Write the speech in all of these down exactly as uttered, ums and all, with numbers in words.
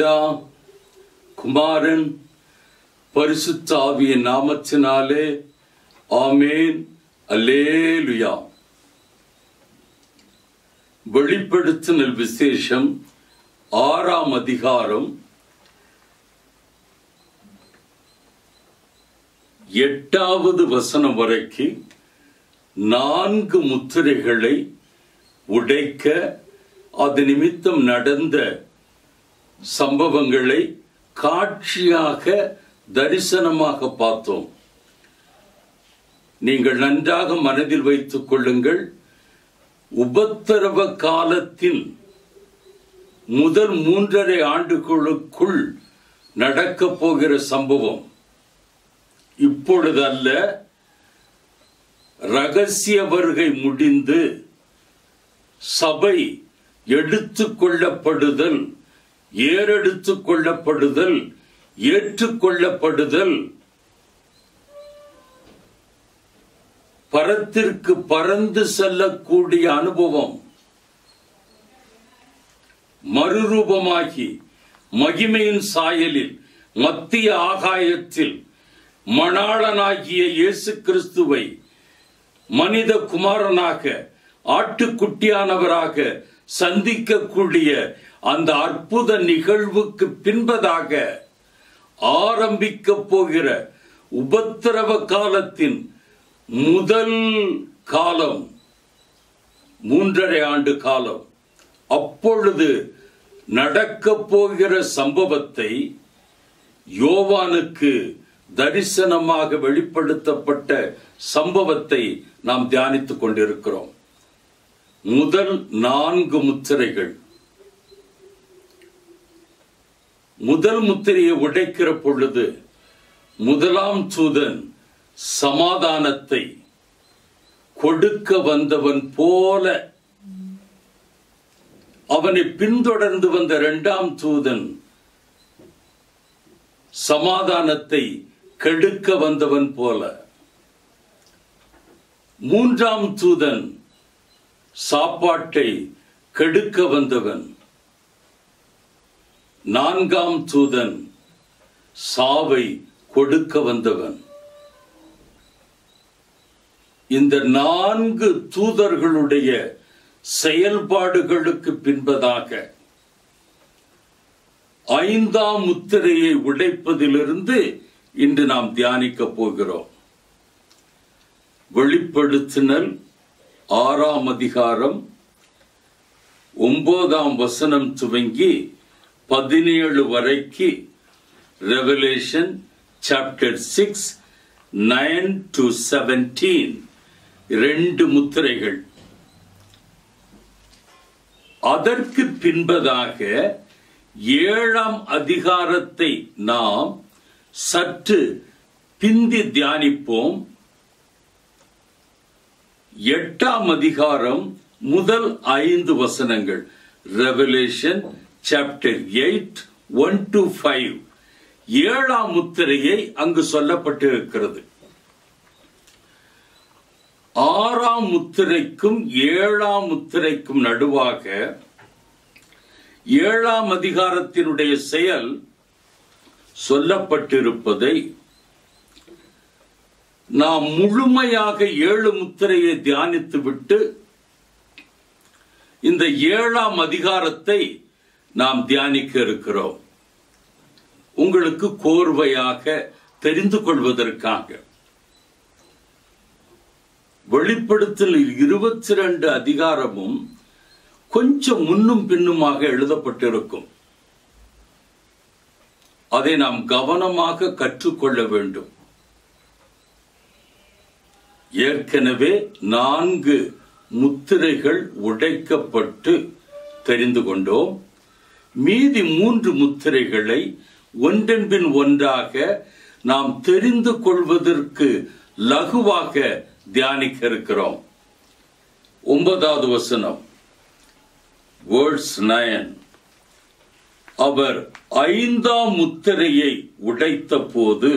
பிதா குமாரன் பரிசுத்த ஆவியின் நாமத்தினாலே ஆமென். அல்லேலுயா. வெளிப்படுத்தினல் விசேஷம் ஆறாம் அதிகாரம் எட்டாவது வசனம் வரைக்கு நான்கு முத்திரைகளை உடைக்க அது நிமித்தம் நடந்த சம்பவங்களை காட்சியாக தரிசனமாக பார்த்தோம். நீங்கள் நன்றாக மனதில் வைத்துக் கொள்ளுங்கள். உபத்திரவ காலத்தின் முதல் மூன்றரை ஆண்டுகளுக்குள் நடக்க போகிற சம்பவம் இப்பொழுது அல்ல. ரகசிய வருகை முடிந்து சபை எடுத்துக் கொள்ளப்படுதல், ஏறெடுத்துக் கொள்ளப்படுதல், ஏற்றுக்கொள்ளப்படுதல், பரத்திற்கு பறந்து செல்லக்கூடிய அனுபவம், மறுரூபமாகி மகிமையின் சாயலில் மத்திய ஆகாயத்தில் மணாளனாகிய இயேசு கிறிஸ்துவை மனித குமாரனாக ஆட்டுக்குட்டியானவராக சந்திக்கக்கூடிய அந்த அற்புத நிகழ்வுக்கு பின்பதாக ஆரம்பிக்க போகிற உபத்திரவ காலத்தின் முதல் காலம் மூன்றரை ஆண்டு காலம். அப்பொழுது நடக்க போகிற சம்பவத்தை யோவானுக்கு தரிசனமாக வெளிப்படுத்தப்பட்ட சம்பவத்தை நாம் தியானித்துக் கொண்டிருக்கிறோம். முதல் நான்கு முத்திரைகள். முதல் முத்திரையை உடைக்கிற பொழுது முதலாம் தூதன் சமாதானத்தை கொடுக்க வந்தவன் போல அவனை பின்தொடர்ந்து வந்த இரண்டாம் தூதன் சமாதானத்தை கெடுக்க வந்தவன் போல, மூன்றாம் தூதன் சாப்பாட்டை கெடுக்க வந்தவன், நான்காம் தூதன் சாவை கொடுக்க வந்தவன். இந்த நான்கு தூதர்களுடைய செயல்பாடுகளுக்கு பின்பதாக ஐந்தாம் முத்திரையை உடைப்பதிலிருந்து இன்று நாம் தியானிக்க போகிறோம். வெளிப்படுத்தினல் ஆறாம் அதிகாரம் ஒன்பதாம் வசனம் துவங்கி பதினேழு வரைக்கு, revelation chapter six nine to seventeen இரண்டு முத்திரைகள். அதற்கு பின்பதாக ஏழாம் அதிகாரத்தை நாம் சற்று பிந்தி தியானிப்போம். எட்டாம் அதிகாரம் முதல் ஐந்து வசனங்கள், revelation chapter eight one to five, ஏழாம் முத்திரையை அங்கு சொல்லப்பட்டிருக்கிறது. ஆறாம் முத்திரைக்கும் ஏழாம் முத்திரைக்கும் நடுவாக ஏழாம் அதிகாரத்தினுடைய செயல் சொல்லப்பட்டிருப்பதை நாம் முழுமையாக ஏழு முத்திரையை தியானித்து விட்டு இந்த ஏழாம் அதிகாரத்தை நாம் தியானிக்க இருக்கிறோம். உங்களுக்கு கோர்வையாக தெரிந்து கொள்வதற்காக வெளிப்படுத்தல் இருபத்தி இரண்டு அதிகாரமும் கொஞ்சம் முன்னும் பின்னுமாக எழுதப்பட்டிருக்கும். அதை நாம் கவனமாக கற்றுக்கொள்ள வேண்டும். ஏற்கனவே நான்கு முத்திரைகள் உடைக்கப்பட்டு தெரிந்து கொண்டோம். மீதி மூன்று முத்திரைகளை ஒன்றன் பின் ஒன்றாக நாம் தெரிந்து கொள்வதற்கு லகுவாக தியானிக்க இருக்கிறோம். ஒன்பதாவது வசனம், வேர்ஸ் நைன். அவர் ஐந்தாம் முத்திரையை உடைத்த போது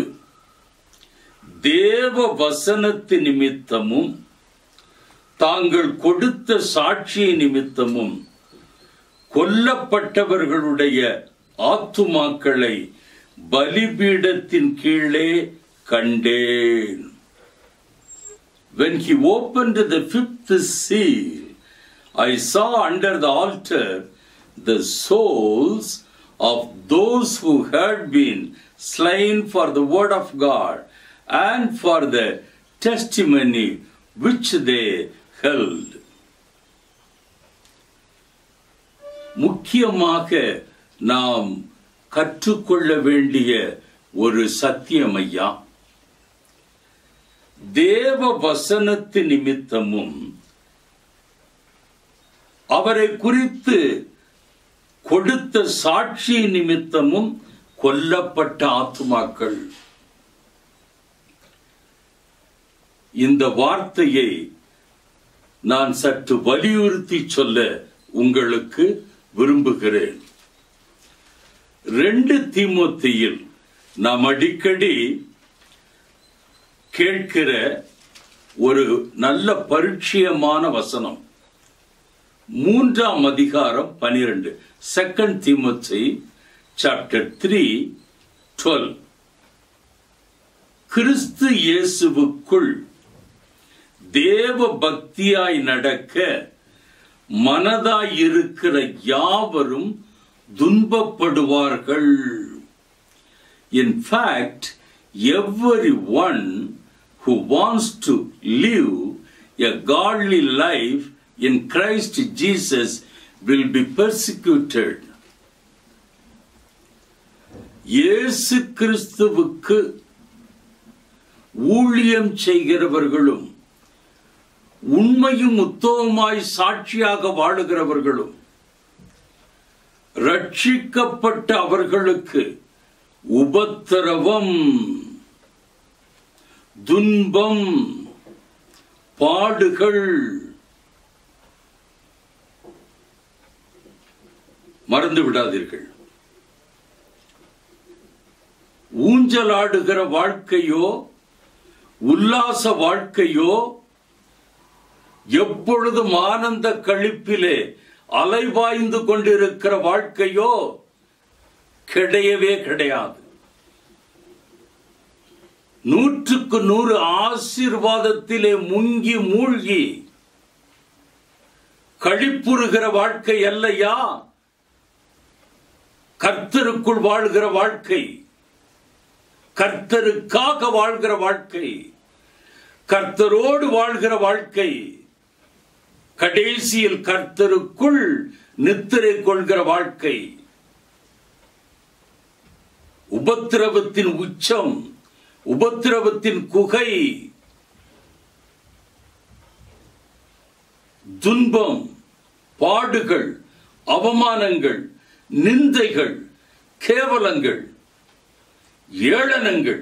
தேவ வசனத்து நிமித்தமும் தாங்கள் கொடுத்த சாட்சி நிமித்தமும் கொல்லப்பட்டவர்களுடைய ஆத்துமாக்களை பலிபீடத்தின் கீழே கண்டேன். When he opened the fifth seal, I saw under the altar the souls of those who had been slain for the word of God and for the testimony which they held. முக்கியமாக நாம் கற்றுக்கொள்ள வேண்டிய ஒரு சத்தியம் ஐயா, தேவ வசனத்து நிமித்தமும் அவரை குறித்து கொடுத்த சாட்சி நிமித்தமும் கொல்லப்பட்ட ஆத்துமாக்கள். இந்த வார்த்தையை நான் சற்று வலியுறுத்தி சொல்ல உங்களுக்கு விரும்புகிறேன். ரெண்டு தீமோத்தேயில் நாம் அடிக்கடி கேட்கிற ஒரு நல்ல பரிச்சயமான வசனம், மூன்றாம் அதிகாரம் பனிரெண்டு, செகண்ட் தீமோத்தே சாப்டர் த்ரீ டுவெல். கிறிஸ்து இயேசுவுக்குள் தேவ பக்தியாய் நடக்க மனதாய் இருக்கிற யாவரும் துன்பப்படுவார்கள். In fact, everyone who wants to live a godly life in Christ Jesus will be persecuted. இயேசு கிறிஸ்துவுக்கு ஊழியம் செய்கிறவர்களும் உண்மையும் உத்தமமாய் சாட்சியாக வாழுகிறவர்களும் ரட்சிக்கப்பட்ட அவர்களுக்கு உபத்திரவம், துன்பம், பாடுகள். மறந்து விடாதீர்கள். ஊஞ்சலாடுகிற வாழ்க்கையோ உல்லாச வாழ்க்கையோ எப்பொழுதும் ஆனந்த களிப்பிலே அலைவாய்ந்து கொண்டிருக்கிற வாழ்க்கையோ கிடையவே கிடையாது. நூற்றுக்கு நூறு ஆசீர்வாதத்திலே முங்கி மூழ்கி களிப்புறுகிற வாழ்க்கை அல்லையா கர்த்தருக்குள் வாழ்கிற வாழ்க்கை, கர்த்தருக்காக வாழ்கிற வாழ்க்கை, கர்த்தரோடு வாழ்கிற வாழ்க்கை, கடைசியில் கர்த்தருக்குள் நித்திரை கொள்கிற வாழ்க்கை. உபத்திரவத்தின் உச்சம், உபத்திரவத்தின் குகை, துன்பம், பாடுகள், அவமானங்கள், நிந்தைகள், கேவலங்கள், ஏளனங்கள்.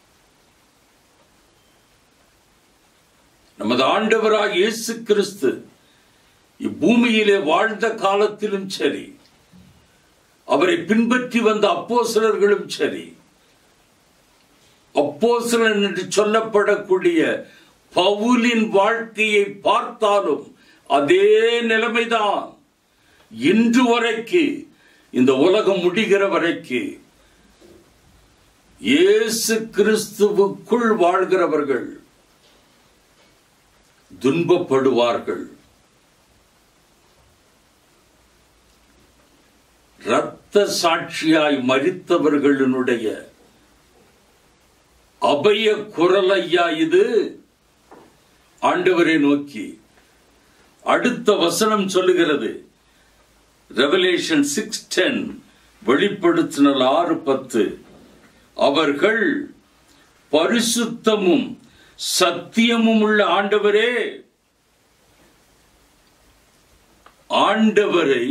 நமது ஆண்டவராக இயேசு கிறிஸ்து இப்பூமியிலே வாழ்ந்த காலத்திலும் சரி, அவரை பின்பற்றி வந்த அப்போஸ்தலர்களும் சரி, அப்போஸ்தலன் என்று சொல்லப்படக்கூடிய பவுலின் வாழ்க்கையை பார்த்தாலும் அதே நிலைமைதான். இன்று வரைக்கு, இந்த உலகம் முடிகிற வரைக்கு இயேசு கிறிஸ்துவுக்குள் வாழ்கிறவர்கள் துன்பப்படுவார்கள். இரத்த சாட்சியாய் மரித்தவர்களுடைய அபய குரல் ஐயா இது. ஆண்டவரை நோக்கி அடுத்த வசனம் சொல்லுகிறது, ரெவலேஷன் சிக்ஸ் டென், வெளிப்படுத்தினல் ஆறு பத்து, அவர்கள் பரிசுத்தமும் சத்தியமும் உள்ள ஆண்டவரே, ஆண்டவரை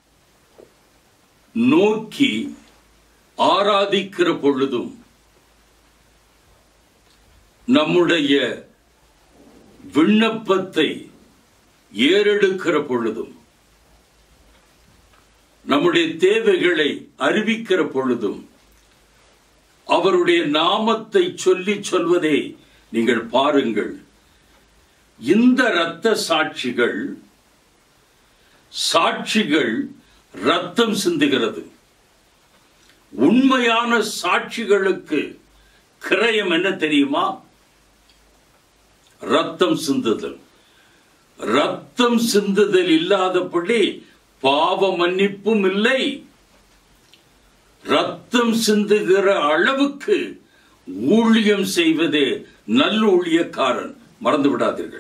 நோக்கி ஆராதிக்கிற பொழுதும், நம்முடைய விண்ணப்பத்தை ஏறெடுக்கிற பொழுதும், நம்முடைய தேவைகளை அறிவிக்கிற பொழுதும் அவருடைய நாமத்தை சொல்லி சொல்வதே நீங்கள் பாருங்கள். இந்த இரத்த சாட்சிகள் சாட்சிகள் ரத்தம் சிந்துகிறது. உண்மையான சாட்சிகளுக்கு கிரயம் என்ன தெரியுமா? ரத்தம் சிந்துதல். ரத்தம் சிந்துதல் இல்லாதபடி பாவ மன்னிப்பும் இல்லை. ரத்தம் சிந்துகிற அளவுக்கு ஊழியம் செய்வதே நல்ல ஊழியக்காரன். மறந்து விடாதீர்கள்.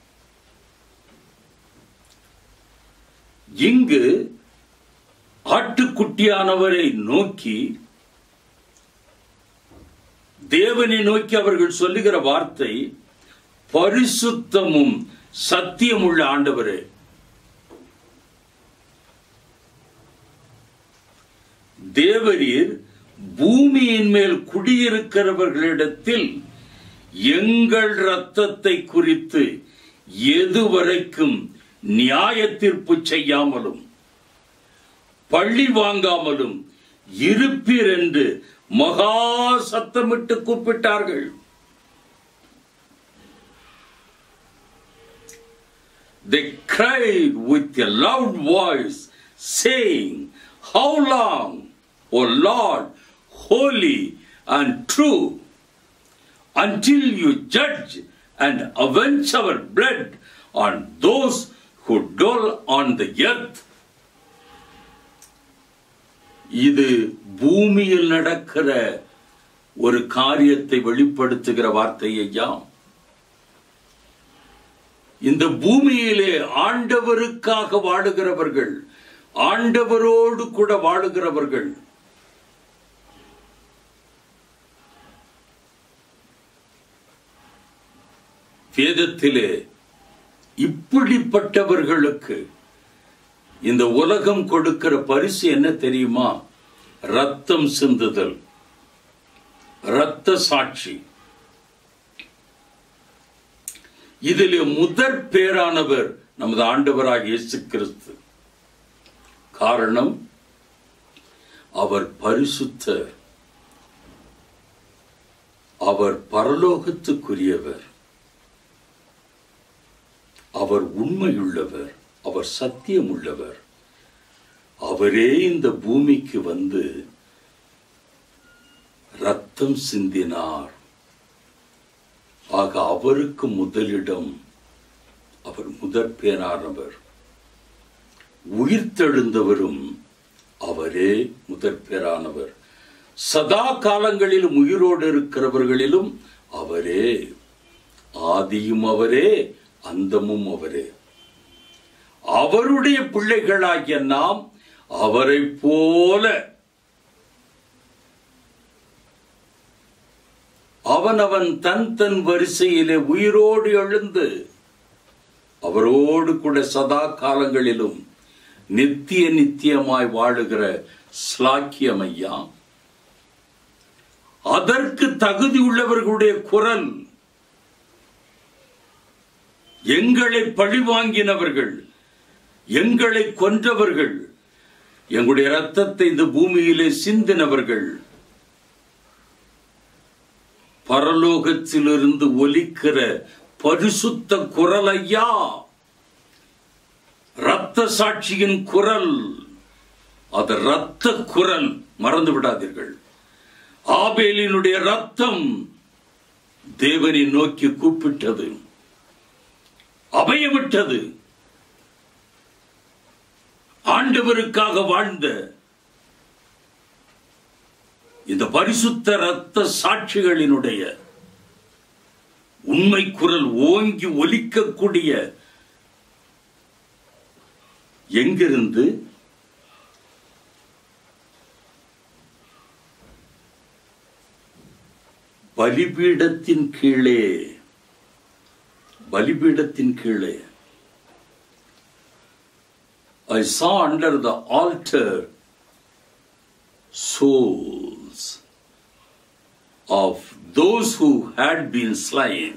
இங்கு ஆட்டுக்குட்டியானவரை நோக்கி, தேவனை நோக்கி அவர்கள் சொல்லுகிற வார்த்தை, பரிசுத்தமும் சத்தியம் உள்ள ஆண்டவரே, தேவரீர் பூமியின் மேல் குடியிருக்கிறவர்களிடத்தில் எங்கள் இரத்தத்தை குறித்து எதுவரைக்கும் நியாய தீர்ப்பு செய்யாமலும் பழி வாங்காமலும் இருப்பீர் என்று மகா சத்தமிட்டு கூப்பிட்டார்கள். They cried with a loud voice, saying, "How long, O Lord, holy and true, until you judge and avenge our blood on those who dwell on the earth?" இது பூமியில் நடக்கிற ஒரு காரியத்தை வெளிப்படுத்துகிற வார்த்தையா? இந்த பூமியிலே ஆண்டவருக்காக வாழுகிறவர்கள், ஆண்டவரோடு கூட வாழுகிறவர்கள், வேதத்திலே இப்படிப்பட்டவர்களுக்கு இந்த உலகம் கொடுக்கிற பரிசு என்ன தெரியுமா? ரத்தம் சிந்துதல், இரத்த சாட்சி. இதிலே முதற் பேரானவர் நமது ஆண்டவராகிய இயேசு கிறிஸ்து. காரணம், அவர் பரிசுத்தர், அவர் பரலோகத்துக்குரியவர், அவர் உண்மையுள்ளவர், அவர் சத்தியம் உள்ளவர். அவரே இந்த பூமிக்கு வந்து ரத்தம் சிந்தினார். ஆக அவருக்கு முதலிடம். அவர் முதற் பேரானவர். உயிர்த்தெழுந்தவரும் அவரே முதற் பேரானவர். சதா காலங்களிலும் உயிரோடு இருக்கிறவர்களிலும் அவரே. ஆதியும் அவரே, அந்தமும் அவரே. அவருடைய பிள்ளைகளாகிய நாம் அவரை போல அவனவன் தன் தன் வரிசையிலே உயிரோடு எழுந்து அவரோடு கூட சதா காலங்களிலும் நித்திய நித்தியமாய் வாழுகிற ஸ்லாக்கியம் ஐயா. அதற்கு தகுதி உள்ளவர்களுடைய குரல், எங்களை பழிவாங்கினவர்கள், எங்களை கொன்றவர்கள், எங்களுடைய ரத்தத்தை இந்த பூமியிலே சிந்தினவர்கள், பரலோகத்திலிருந்து ஒலிக்கிற பரிசுத்த குரல் ஐயா, இரத்த சாட்சியின் குரல். அது இரத்த குரல், மறந்து விடாதீர்கள். ஆபேலினுடைய ரத்தம் தேவனை நோக்கி கூப்பிட்டது, அபயமிட்டது. ஆண்டவருக்காக வாழ்ந்த இந்த பரிசுத்த இரத்த சாட்சிகளினுடைய உண்மை குரல் ஓங்கி ஒலிக்கக்கூடிய எங்கிருந்து? பலிபீடத்தின் கீழே. பலிபீடத்தின் கீழே. I saw under the altar souls of those who had been slain.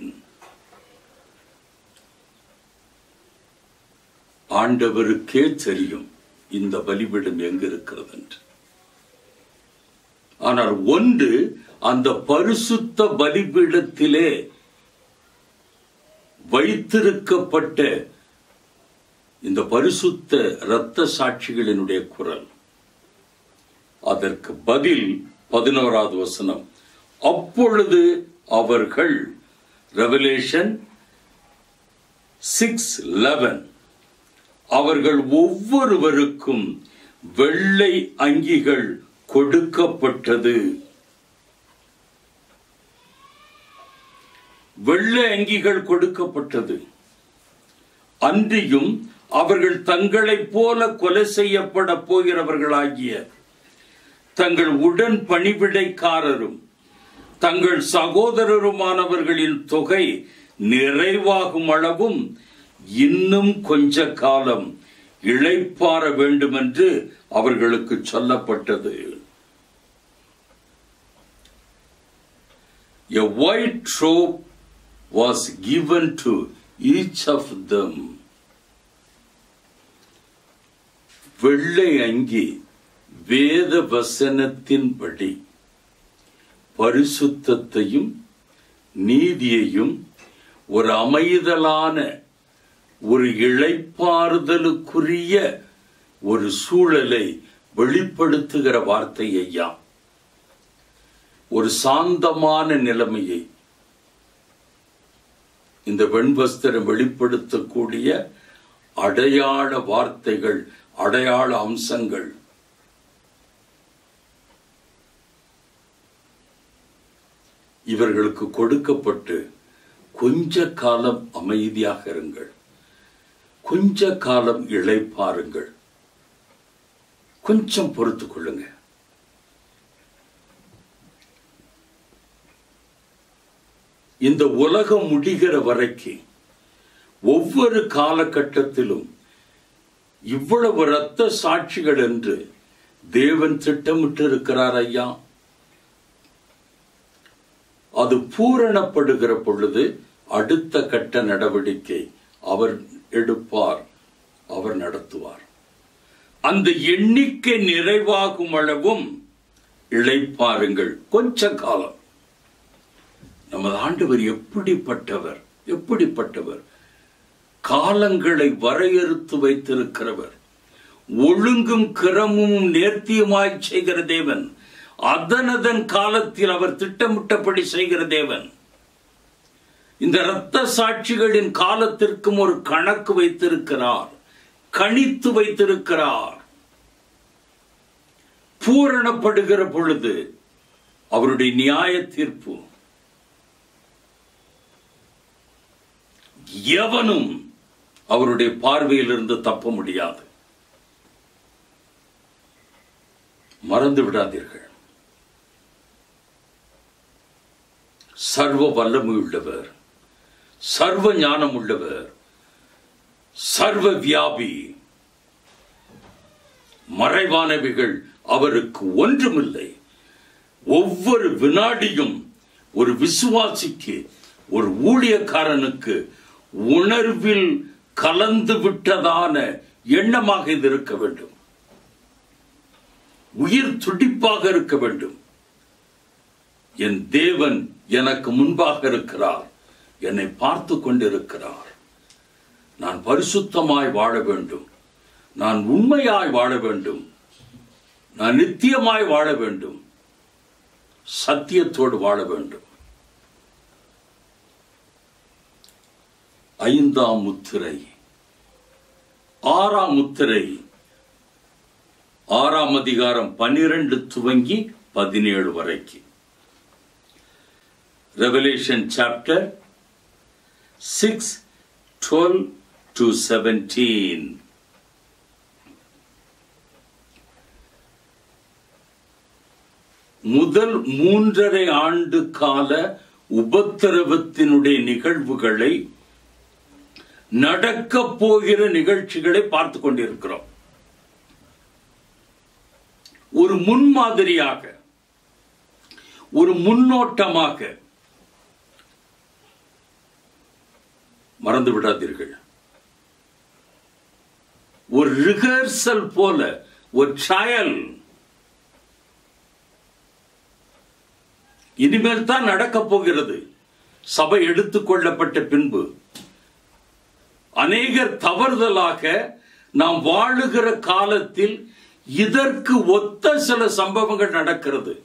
ஆண்டவருக்கே தெரியும் இந்த பலிபீடம் எங்க இருக்கிறது என்று. ஆனால் ஒன்று, அந்த பரிசுத்த பலிபீடத்திலே வைத்திருக்கப்பட்ட இந்த பரிசுத்த இரத்த சாட்சிகளினுடைய குரல். அதற்கு பதில் பதினோராவது வசனம், அப்பொழுது அவர்கள், ரெவலேஷன் சிக்ஸ் லெவன், அவர்கள் ஒவ்வொருவருக்கும் வெள்ளை அங்கிகள் கொடுக்கப்பட்டது. வெள்ளை அங்கிகள் கொடுக்கப்பட்டது. அன்றியும் அவர்கள் தங்களைப் போல கொலை செய்யப்பட போகிறவர்களாகிய தங்கள் உடன் பணிவிடைக்காரரும் தங்கள் சகோதரருமானவர்களின் தொகை நிறைவாகும் அளவும் இன்னும் கொஞ்ச காலம் இளைப்பாற வேண்டும் என்று அவர்களுக்கு சொல்லப்பட்டது. A white robe was given to each of them. வெள்ளை அங்கி வேத வசனத்தின்படி பரிசுத்தத்தையும் நீதியையும் ஒரு அமைதலான ஒரு இளைப்பாறுதலுக்குரிய ஒரு சூழலை வெளிப்படுத்துகிற வார்த்தையா, ஒரு சாந்தமான நிலைமையை இந்த வெண்வஸ்திரம் வெளிப்படுத்தக்கூடிய அடையாள வார்த்தைகள், அடையாள அம்சங்கள். இவர்களுக்கு கொடுக்கப்பட்டு கொஞ்ச காலம் அமைதியாக இருங்கள், கொஞ்ச காலம் இளைப்பாருங்கள், கொஞ்சம் பொறுத்து கொள்ளுங்க. இந்த உலகம் முடிகிற வரைக்கும் ஒவ்வொரு காலகட்டத்திலும் இவ்வளவு இரத்த சாட்சிகள் என்று தேவன் திட்டமிட்டு இருக்கிறார் ஐயா. அது பூரணப்படுகிற பொழுது அடுத்த கட்ட நடவடிக்கை அவர் எடுப்பார், அவர் நடத்துவார். அந்த எண்ணிக்கை நிறைவாகும் அளவும் இளைப்பாருங்கள் கொஞ்ச காலம். நமது ஆண்டவர் எப்படிப்பட்டவர், எப்படிப்பட்டவர்! காலங்களை வரையறுத்து வைத்திருக்கிறவர், ஒழுங்கும் கிரமும் நேர்த்தியுமாய் செய்கிற தேவன், அதனதன் காலத்தில் அவர் திட்டமிட்டபடி செய்கிற தேவன். இந்த இரத்த சாட்சிகளின் காலத்திற்கும் ஒரு கணக்கு வைத்திருக்கிறார், கணித்து வைத்திருக்கிறார். பூரணப்படுகிற பொழுது அவருடைய நியாய தீர்ப்பு எவனும் அவருடைய பார்வையில் இருந்து தப்ப முடியாது. மறந்து விடாதீர்கள், சர்வ வல்லமை உள்ளவர், சர்வ ஞானம் உள்ளவர், சர்வ வியாபி. மறைவானவைகள் அவருக்கு ஒன்றுமில்லை. ஒவ்வொரு வினாடியும் ஒரு விசுவாசிக்கு, ஒரு ஊழியக்காரனுக்கு உணர்வில் கலந்து விட்டதான எண்ணமாக இது இருக்க வேண்டும். உயிர் துடிப்பாக இருக்க வேண்டும். என் தேவன் எனக்கு முன்பாக இருக்கிறார், என்னை பார்த்து கொண்டிருக்கிறார். நான் பரிசுத்தமாய் வாழ வேண்டும், நான் உண்மையாய் வாழ வேண்டும், நான் நித்தியமாய் வாழ வேண்டும், சத்தியத்தோடு வாழ வேண்டும். ஐந்தாம் முத்திரை, ஆறாம் முத்திரை, ஆறாம் அதிகாரம் பனிரெண்டு துவங்கி பதினேழு வரைக்கு. Revelation chapter six twelve to seventeen. முதல் மூன்றரை ஆண்டு கால உபத்திரவத்தினுடைய நிகழ்வுகளை, நடக்க போகிற நிகழ்ச்சிகளை பார்த்து கொண்டிருக்கிறோம். ஒரு முன்மாதிரியாக, ஒரு முன்னோட்டமாக. மறந்து விடாதீர்கள், ஒரு ரிஹர்சல் போல, ஒரு ட்ரையல். இனிமேல் தான் நடக்க போகிறது. சபை எடுத்துக்கொள்ளப்பட்ட பின்பு அநேகர் தவறுதலாக நாம் வாழுகிற காலத்தில் இதற்கு ஒத்த சில சம்பவங்கள் நடக்கிறது.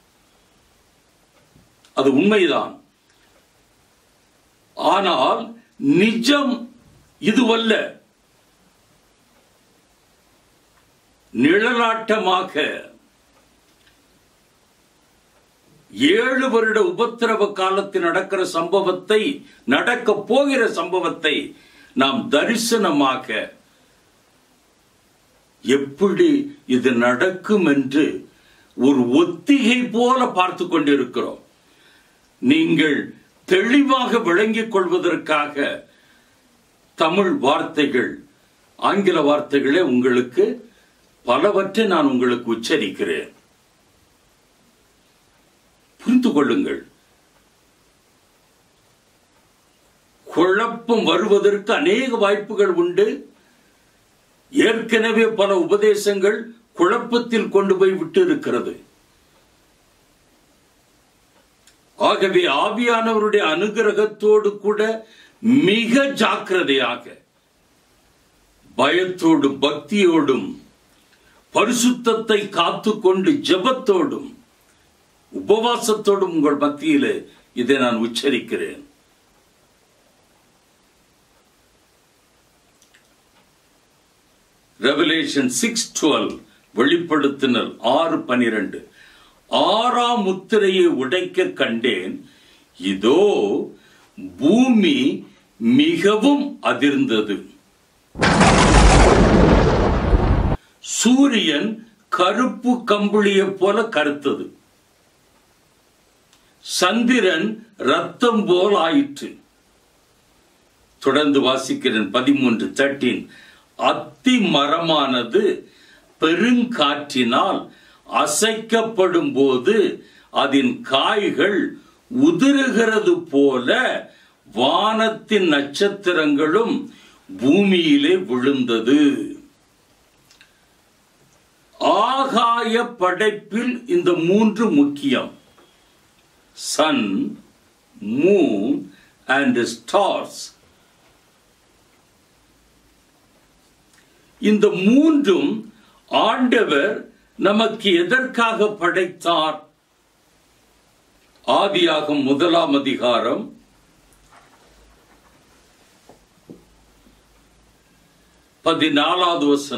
அது உண்மைதான். ஆனால் நிஜம் இதுவல்ல. நிழலாட்டமாக ஏழு வருட உபத்திரவ காலத்தில் நடக்கிற சம்பவத்தை, நடக்க போகிற சம்பவத்தை நாம் தரிசனமாக எப்படி இது நடக்கும் என்று ஒரு ஒத்திகை போல பார்த்து கொண்டிருக்கிறோம். நீங்கள் தெளிவாக விளங்கிக் கொள்வதற்காக தமிழ் வார்த்தைகள், ஆங்கில வார்த்தைகளே உங்களுக்கு பலவற்றை நான் உங்களுக்கு உச்சரிக்கிறேன். புரிந்து கொள்ளுங்கள். குழப்பம் வருவதற்கு அநேக வாய்ப்புகள் உண்டு. ஏற்கனவே பல உபதேசங்கள் குழப்பத்தில் கொண்டு போய் விட்டு இருக்கிறது. ஆகவே ஆவியானவருடைய அனுகிரகத்தோடு கூட மிக ஜாக்கிரதையாக, பயத்தோடும் பக்தியோடும் பரிசுத்தத்தை காத்துக்கொண்டு ஜெபத்தோடும் உபவாசத்தோடும் உங்கள் மத்தியிலே இதை நான் உச்சரிக்கிறேன். ரெவலேஷன் சிக்ஸ் டுவெல், வெளிப்படுத்தினர் ஆறு பனிரெண்டு. ஆறாம் முத்திரையை உடைக்க கண்டேன், இதோ பூமி மிகவும் அதிர்ந்தது. சூரியன் கருப்பு கம்பளியை போல கருத்தது. சந்திரன் ரத்தம் போல் ஆயிற்று. தொடர்ந்து வாசிக்கிறேன். பதிமூன்று தேர்ட்டீன். அத்தி மரமானது பெருங்காற்றினால் அசைக்கப்படும் போது அதன் காய்கள் உதிருகிறது போல வானத்தின் நட்சத்திரங்களும் பூமியிலே விழுந்தது. ஆகாய படைப்பில் இந்த மூன்று முக்கியம். Sun, moon and stars. இந்த மூன்றும் ஆண்டவர் நமக்கு எதற்காக படைத்தார்? ஆதியாகமம் முதலாம் அதிகாரம் பதினாலாவது வசனம்.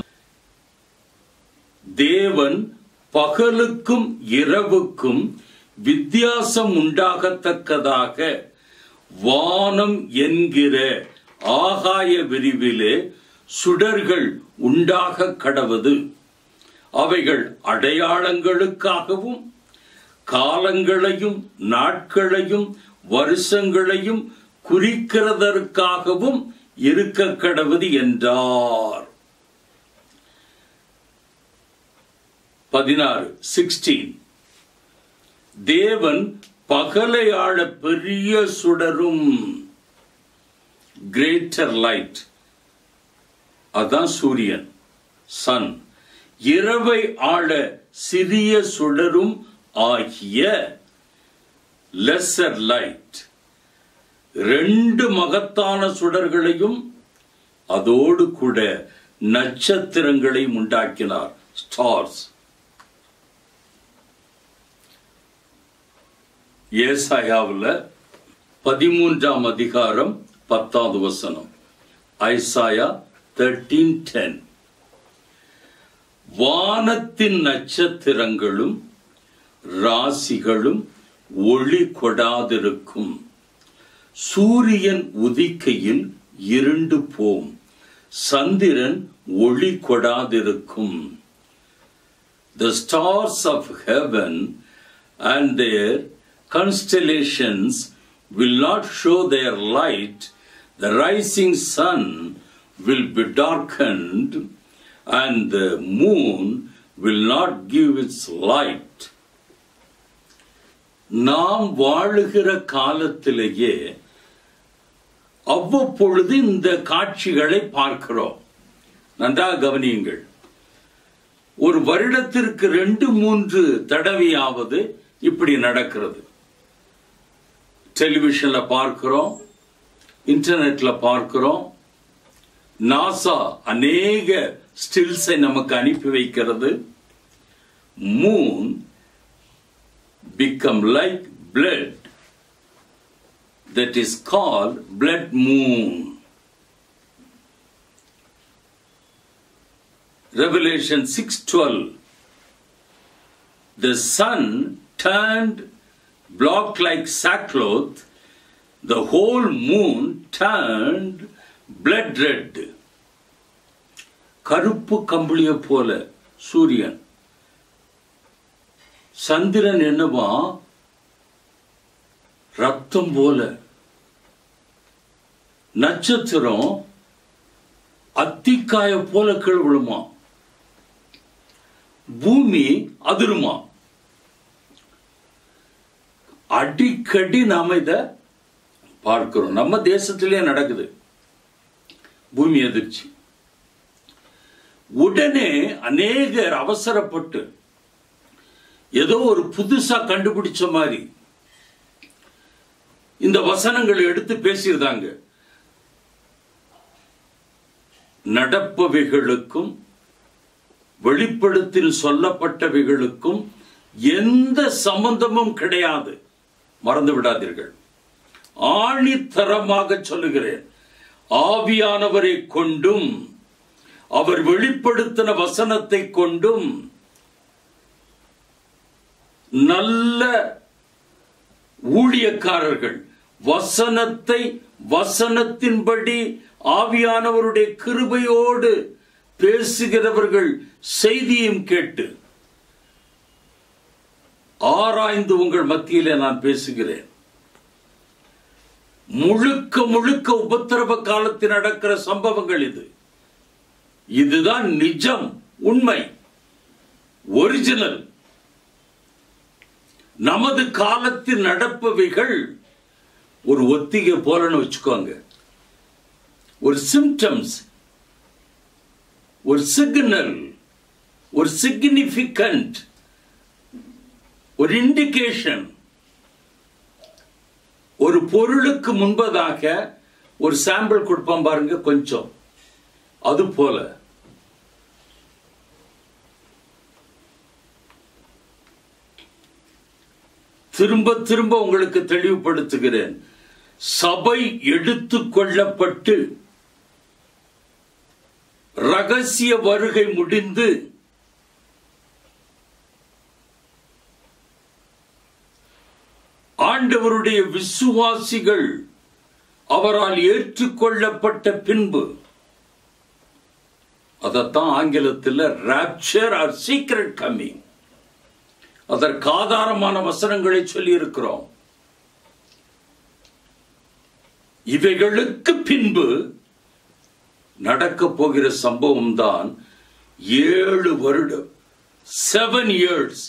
தேவன் பகலுக்கும் இரவுக்கும் வித்தியாசம் உண்டாகத்தக்கதாக வானம் என்கிற ஆகாய விரிவிலே சுடர்கள் உண்டாக கடவது. அவைகள் அடையாளங்களுக்காகவும் காலங்களையும் நாட்களையும் வருஷங்களையும் குறிக்கிறதற்காகவும் இருக்க கடவது என்றார். பதினாறு சிக்ஸ்டீன். தேவன் பகலை ஆள பெரிய சுடரும், கிரேட்டர் லைட், அதான் சூரியன், சன். இரவை ஆள சிறிய சுடரும் ஆகிய லெசர் லைட், ரெண்டு மகத்தான சுடர்களையும் அதோடு கூட நட்சத்திரங்களையும் உண்டாக்கினார், ஸ்டார்ஸ். ஏசாயாவில் பதிமூன்றாம் அதிகாரம் பத்தாவது வசனம். Isaiah thirteen ten. வானத்தின் நட்சத்திரங்களும் ராசிகளும் ஒளி கொடாதிருக்கும். சூரியன் உதிக்கையில் இருண்டு போம், சந்திரன் ஒளி கொடாதிருக்கும். The stars of heaven and their constellations will not show their light. The rising sun will be darkened and the moon will not give its light. நாம் வாழுகிற காலத்திலேயே அவ்வப்பொழுது இந்த காட்சிகளை பார்க்கிறோம். நன்றாக கவனியுங்கள். ஒரு வருடத்திற்கு ரெண்டு மூன்று தடவையாவது இப்படி நடக்கிறது. டெலிவிஷன்ல பார்க்கிறோம், இன்டர்நெட்ல பார்க்கிறோம். நாசா அநேக ஸ்டில்ஸை நமக்கு அனுப்பி வைக்கிறது. Moon become like blood, that is called blood moon. Revelation six twelve, the sun turned black like sackcloth, the whole moon turned blood red. கருப்பு கம்பளியை போல சூரியன், சந்திரன் என்னவா ரத்தம் போல, நட்சத்திரம் அத்திக்காய போல கீழ் விழுமா, பூமி அதிருமா. அடிக்கடி நாம இத பார்க்கிறோம். நம்ம தேசத்திலே நடக்குது பூமி அதிர்ச்சி. உடனே அநேகர் அவசரப்பட்டு ஏதோ ஒரு புதுசா கண்டுபிடிச்ச மாதிரி இந்த வசனங்களை எடுத்து பேசியிருந்தாங்க. நடப்பவைகளுக்கும் வெளிப்படுத்தில் சொல்லப்பட்டவைகளுக்கும் எந்த சம்பந்தமும் கிடையாது. மறந்து விடாதீர்கள். ஆணித்தரமாக சொல்லுகிறேன், ஆவியானவரை கொண்டும் அவர் வெளிப்படுத்தின வசனத்தை கொண்டும் நல்ல ஊழியக்காரர்கள் வசனத்தை வசனத்தின்படி ஆவியானவருடைய கிருபையோடு பேசுகிறவர்கள் செய்தியும் கேட்டு ஆராய்ந்து உங்கள் மத்தியிலே நான் பேசுகிறேன். முழுக்க முழுக்க உபத்திரவ காலத்தில் நடக்கிற சம்பவங்கள் இது. இதுதான் நிஜம், உண்மை, ஒரிஜினல். நமது காலத்தில் நடப்பவைகள் ஒரு ஒத்திகை போலன்னு வச்சுக்கோங்க. ஒரு சிம்டம்ஸ், ஒரு சிக்னல், ஒரு சிக்னிபிகன்ட், ஒரு இண்டிகேஷன். ஒரு பொருளுக்கு முன்பதாக ஒரு சாம்பிள் கொடுப்போம் பாருங்க, கொஞ்சம் அது போல. திரும்ப திரும்ப உங்களுக்கு தெளிவுபடுத்துகிறேன். சபை எடுத்துக் கொள்ளப்பட்டு ரகசிய வருகை முடிந்து ஆண்டவருடைய விசுவாசிகள் அவரால் ஏற்றுக்கொள்ளப்பட்ட பின்பு, அதத்தான் ஆங்கிலத்தில் ராப்சர் ஆர் சீக்ரெட் கம்மிங், அதற்கு ஆதாரமான வசனங்களை சொல்லி இருக்கிறோம். இவைகளுக்கு பின்பு நடக்க போகிற சம்பவம் தான் ஏழு வருடம், seven years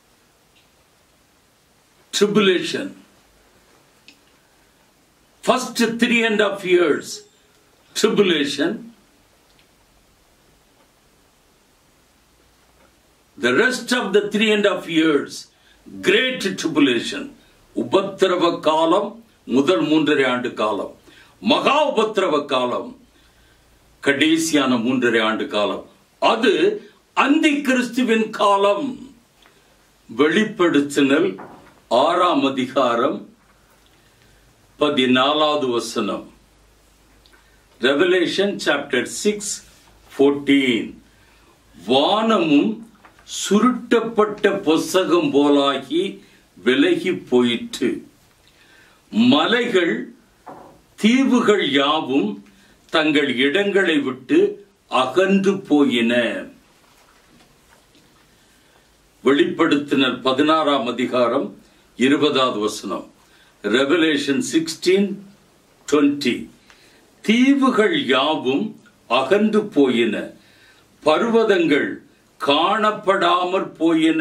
tribulation. First three and a half years tribulation, the rest of the three and a half years great tribulation. உபத்திரவ காலம், முதல் மூன்றரை ஆண்டு காலம், மகா உபத்திரவ காலம், கடைசியான மூன்றரை ஆண்டு காலம், அது அந்தி கிறிஸ்துவின் காலம். வெளிப்படுத்தினல் ஆறாம் அதிகாரம் பதினாலாவது வசனம். Revelation chapter six fourteen. வானமும் சுருட்டப்பட்ட புஸ்தகம் போலாகி விலகி போயிற்று, மலைகள் தீவுகள் யாவும் தங்கள் இடங்களை விட்டு அகன்று போயின. வெளிப்படுத்தினர் பதினாறாம் அதிகாரம் இருபதாவது வசனம். Revelation sixteen twenty. தீவுகள் யாவும் அகன்று போயின, பர்வதங்கள் காணப்படாமற் போயின.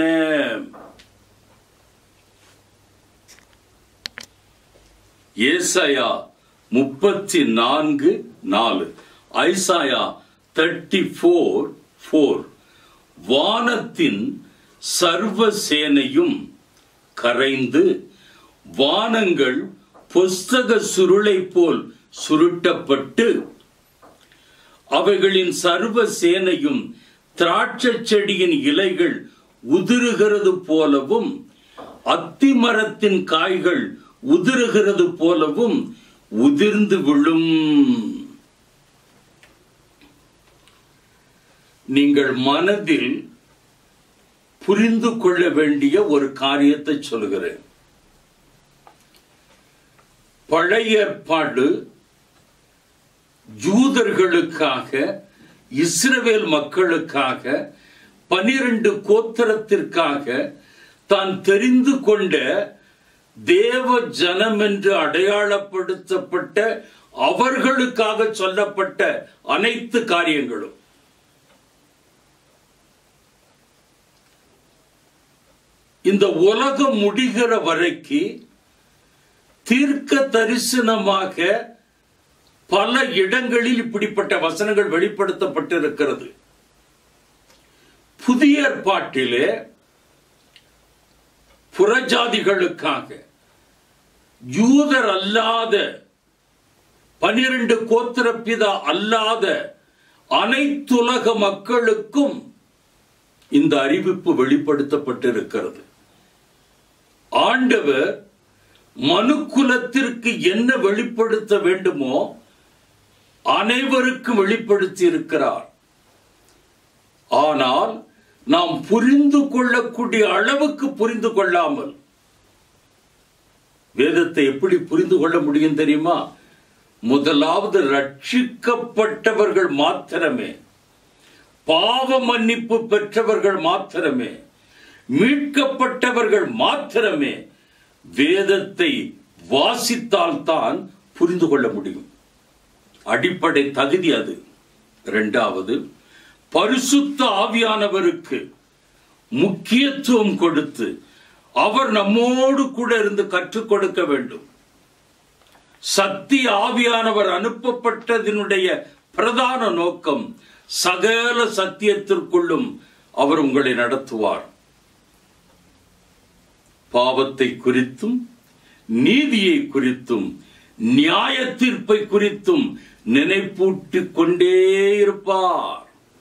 ஏசாயா முப்பத்தி நான்கு நாலு, ஐசாயா தேர்ட்டி ஃபோர் ஃபோர். வானத்தின் சர்வ சேனையும் கரைந்து வானங்கள் புஸ்தக சுருளை போல் சுருட்டப்பட்டு அவைகளின் சர்வ சேனையும் திராட்சை செடியின் இலைகள் உதிருகிறது போலவும் அத்திமரத்தின் காய்கள் உதிருகிறது போலவும் உதிர்ந்து விழும். நீங்கள் மனதில் புரிந்து கொள்ள வேண்டிய ஒரு காரியத்தை சொல்கிறேன். பழைய ஏற்பாடு யூதர்களுக்காக, இஸ்ரவேல் மக்களுக்காக, பனிரெண்டு கோத்திரத்திற்காக தான் தெரிந்து கொண்ட தேவ ஜனம் என்று அடையாளப்படுத்தப்பட்ட அவர்களுக்காக சொல்லப்பட்ட அனைத்து காரியங்களும். இந்த உலகம் முடிகிற வரைக்கு தீர்க்க தரிசனமாக பல இடங்களில் இப்படிப்பட்ட வசனங்கள் வெளிப்படுத்தப்பட்டிருக்கிறது. புதிய ஏற்பாட்டிலே புறஜாதிகளுக்காக, யூதர் அல்லாத, பனிரெண்டு கோத்திரப்பிதா அல்லாத அனைத்துலக மக்களுக்கும் இந்த அறிவிப்பு வெளிப்படுத்தப்பட்டிருக்கிறது. ஆண்டவர் மனுக்குலத்திற்கு என்ன வெளிப்படுத்த வேண்டுமோ அனைவருக்கும் வெளிப்படுத்தி இருக்கிறார். ஆனால் நாம் புரிந்து கொள்ளக்கூடிய அளவுக்கு புரிந்து கொள்ளாமல், வேதத்தை எப்படி புரிந்து கொள்ள முடியும் தெரியுமா? முதலாவது ரட்சிக்கப்பட்டவர்கள் மாத்திரமே, பாவ மன்னிப்பு பெற்றவர்கள் மாத்திரமே, மீட்கப்பட்டவர்கள் மாத்திரமே வேதத்தை வாசித்தால்தான் புரிந்து கொள்ள முடியும். அடிப்படை தகுதி அது. இரண்டாவது, பரிசுத்த ஆவியானவருக்கு முக்கியத்துவம் கொடுத்து அவர் நம்மோடு கூட இருந்து கற்றுக் கொடுக்க வேண்டும். சத்திய ஆவியானவர் அனுப்பப்பட்டதனுடைய பிரதான நோக்கம் சகல சத்தியத்திற்குள்ளும் அவர் உங்களை நடத்துவார். பாவத்தை குறித்தும், நீதியை குறித்தும், நியாய தீர்ப்பை குறித்தும் நினைப்பூட்டிக் கொண்டே இருப்பார்.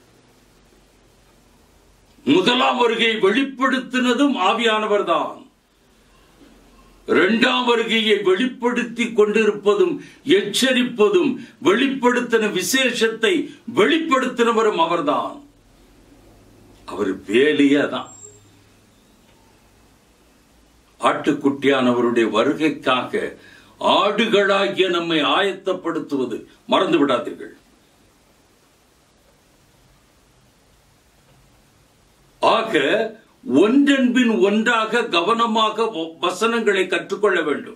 முதலாம் வருகையை வெளிப்படுத்தினதும் ஆவியானவர் தான். இரண்டாம் வருகையை வெளிப்படுத்தி கொண்டிருப்பதும், எச்சரிப்பதும், வெளிப்படுத்தின விசேஷத்தை வெளிப்படுத்தினவரும் அவர்தான். அவர் வேலையே தான். ஆட்டுக்குட்டியானவருடைய வருகைக்காக ஆடுகளாகிய நம்மை ஆயத்தப்படுத்துவது மறந்து விடாதீர்கள். ஆக ஒன்றன்பின் ஒன்றாக கவனமாக வசனங்களை கற்றுக்கொள்ள வேண்டும்.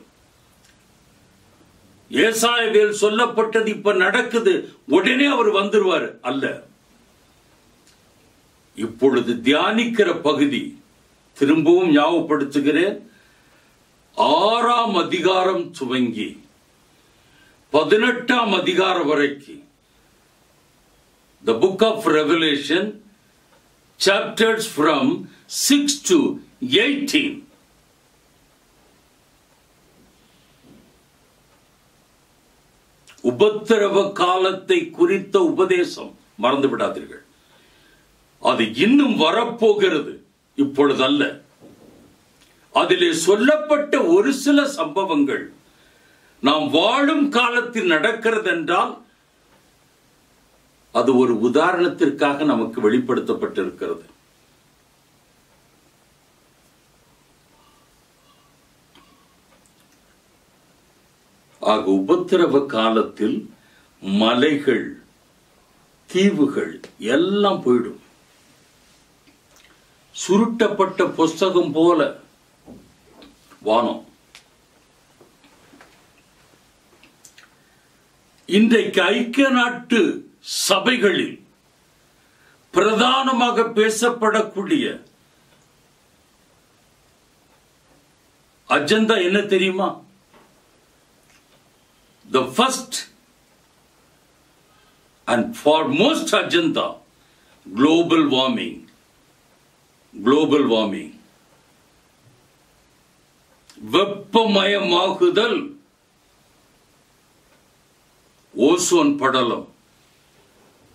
ஏசாயாவில் சொல்லப்பட்டது இப்ப நடக்குது, உடனே அவர் வந்துருவார் அல்ல. இப்பொழுது தியானிக்கிற பகுதி திரும்பவும் ஞாபகப்படுத்துகிறேன். ஆறாம் அதிகாரம் துவங்கி பதினெட்டாம் அதிகாரம் வரைக்கும் the book of Revelation, chapters from six to eighteen. உபத்திரவ காலத்தை குறித்த உபதேசம் மறந்து விடாதீர்கள். அது இன்னும் வரப்போகிறது, இப்பொழுதல்ல. அதிலே சொல்லப்பட்ட ஒரு சில சம்பவங்கள் நாம் வாழும் காலத்தில் நடக்கிறது என்றால் அது ஒரு உதாரணத்திற்காக நமக்கு வெளிப்படுத்தப்பட்டிருக்கிறது. ஆக உபத்திரவ காலத்தில் மலைகள், தீவுகள் எல்லாம் போயிடும். சுருட்டப்பட்ட புஸ்தகம் போல வானம். இன்றைக்கு ஐக்கிய நாட்டு சபைகளில் பிரதானமாக பேசப்படக்கூடிய அஜெண்டா என்ன தெரியுமா? The first and foremost agenda, global warming. Global warming. வெப்பமயமாகுதல், ஓசோன் படலம்,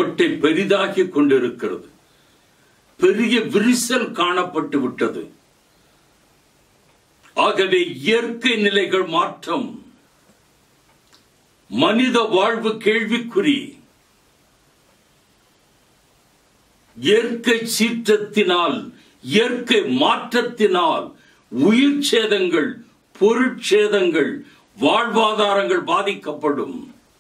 ஓட்டை பெரிதாகி கொண்டிருக்கிறது. பெரிய விரிசல் காணப்பட்டு விட்டது. ஆகவே இயற்கை நிலைகள் மாற்றம், மனித வாழ்வு கேள்விக்குறி. இயற்கை சீற்றத்தினால், இயற்கை மாற்றத்தினால் உயிர் சேதங்கள், பொருட்சேதங்கள், வாழ்வாதாரங்கள் பாதிக்கப்படும்.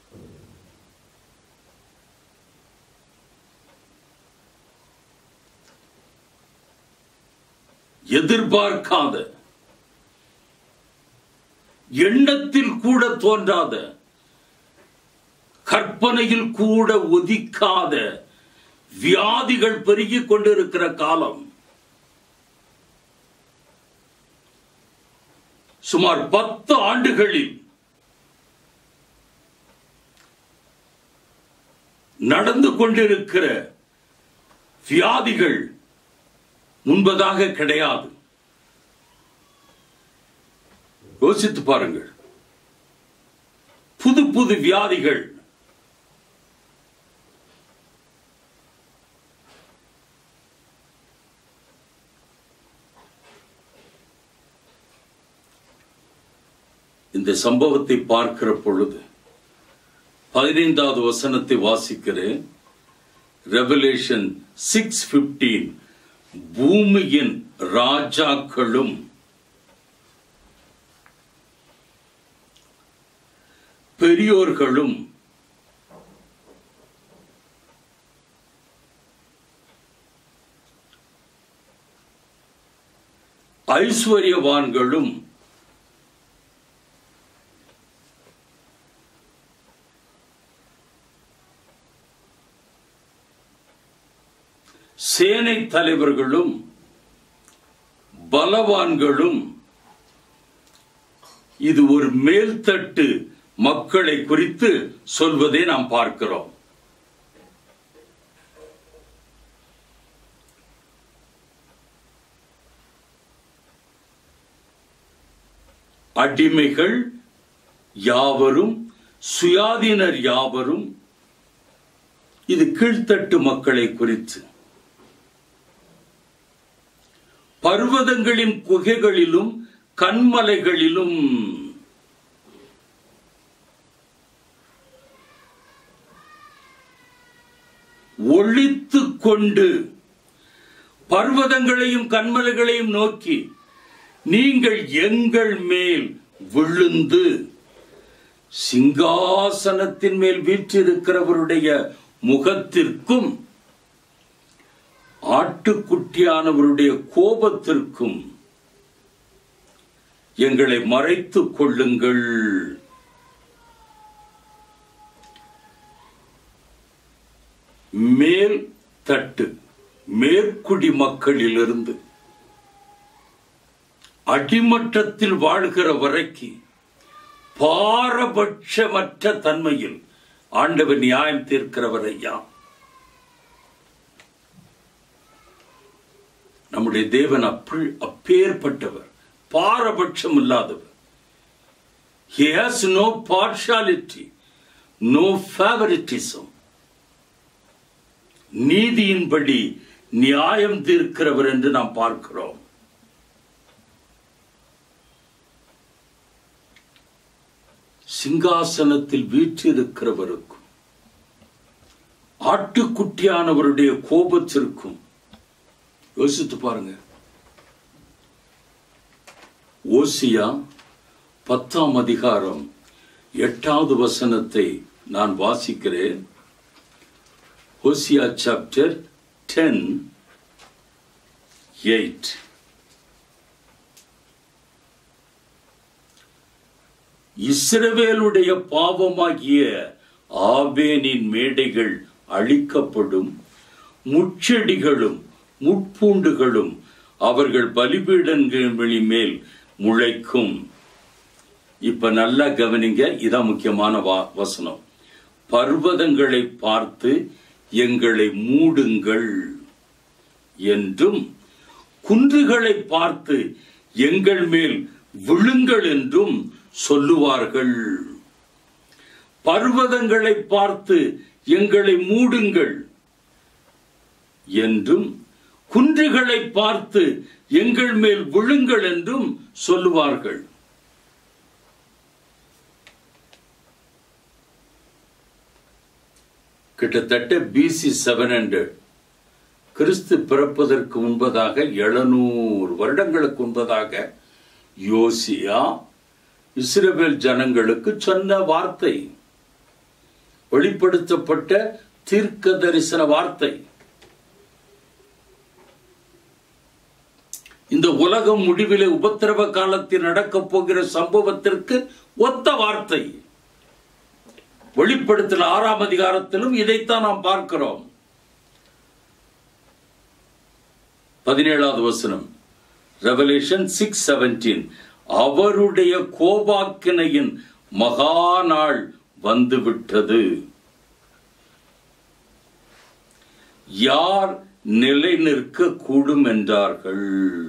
எதிர்பார்க்காத, எண்ணத்தில் கூட தோன்றாத, கற்பனையில் கூட ஒதிக்காத வியாதிகள் பெருகிக் கொண்டிருக்கிற காலம். சுமார் பத்து ஆண்டுகளில் நடந்து கொண்டிருக்கிற வியாதிகள் முன்பதாக கிடையாது. யோசித்து பாருங்கள். புது புது வியாதிகள். இந்த சம்பவத்தை பார்க்கிற பொழுது பதினைந்தாவது வசனத்தை வாசிக்கிறேன். Revelation six fifteen. பூமியின் ராஜாக்களும் பெரியோர்களும் ஐஸ்வர்யவான்களும் சேனை தலைவர்களும் பலவான்களும், இது ஒரு மேல்தட்டு மக்களை குறித்து சொல்வதை நாம் பார்க்கிறோம். அடிமைகள் யாவரும், சுயாதீனர் யாவரும், இது கீழ்த்தட்டு மக்களை குறித்து. பர்வதங்களின் குகைகளிலும் கண்மலைகளிலும் ஒளித்துக் கொண்டு பர்வதங்களையும் கண்மலைகளையும் நோக்கி, நீங்கள் எங்கள் மேல் விழுந்து சிங்காசனத்தின் மேல் வீற்றிருக்கிறவருடைய முகத்திற்கும் ஆட்டுக்குட்டியானவருடைய கோபத்திற்கும் எங்களை மறைத்துக் கொள்ளுங்கள். மேல் தட்டு, மேற்குடி மக்களிலிருந்து அடிமட்டத்தில் வாழ்கிற வரைக்கு பாரபட்சமற்ற தன்மையில் ஆண்டவர் நியாயம் தீர்க்கிறவர் ஐயா. நம்முடைய தேவன் அப்படி அப்பேற்பட்டவர், பாரபட்சம் இல்லாதவர். He has no partiality, no favoritism. நீதியின்படி நியாயம் தீர்க்கிறவர் என்று நாம் பார்க்கிறோம். சிங்காசனத்தில் வீற்றிருக்கிறவருக்கும் ஆட்டுக்குட்டியானவருடைய கோபத்திற்கும் யோசித்து பாருங்க. ஓசியா பத்தாம் அதிகாரம் எட்டாவது வசனத்தை நான் வாசிக்கிறேன். Hosea chapter ten eight. இஸ்ரவேலுடைய பாவமாகிய ஆபேனின் மேடைகள் அழிக்கப்படும், முட்செடிகளும் முட்பூண்டுகளும் அவர்கள் பலிபீடங்களின் மேல் முளைக்கும். இப்ப நல்லா கவனிங்க, இதான் முக்கியமான வசனம். பர்வதங்களை பார்த்து எங்களை மூடுங்கள் என்றும், குன்றுகளை பார்த்து எங்கள் மேல் விழுங்கள் என்றும் சொல்லுவார்கள். பர்வதங்களை பார்த்து எங்களை மூடுங்கள் என்றும், குன்றுகளை பார்த்து எங்கள் மேல் விழுங்கள் என்றும் சொல்லுவார்கள். கிட்டத்தட்ட பிசி செவன் ஹண்ட்ரட் கிறிஸ்து பிறப்பதற்கு முன்பதாக எழுநூறு வருடங்களுக்கு முன்பதாக யோசியா இஸ்ரவேல் ஜனங்களுக்கு சொன்ன வார்த்தை, வெளிப்படுத்தப்பட்ட தீர்க்க தரிசன வார்த்தை. இந்த உலகம் முடிவிலே உபத்திரவ காலத்தில் நடக்கப் போகிற சம்பவத்திற்கு ஒத்த வார்த்தை. வெளிப்படுத்தல் ஆறாம் அதிகாரத்திலும் இதைத்தான் நாம் பார்க்கிறோம். பதினேழாவது வசனம், ரெவலேஷன் சிக்ஸ் செவன்டீன், அவருடைய கோபாக்கினையின் மகா நாள் வந்துவிட்டது. யார் நிலை நிற்க கூடும் என்றார்கள்?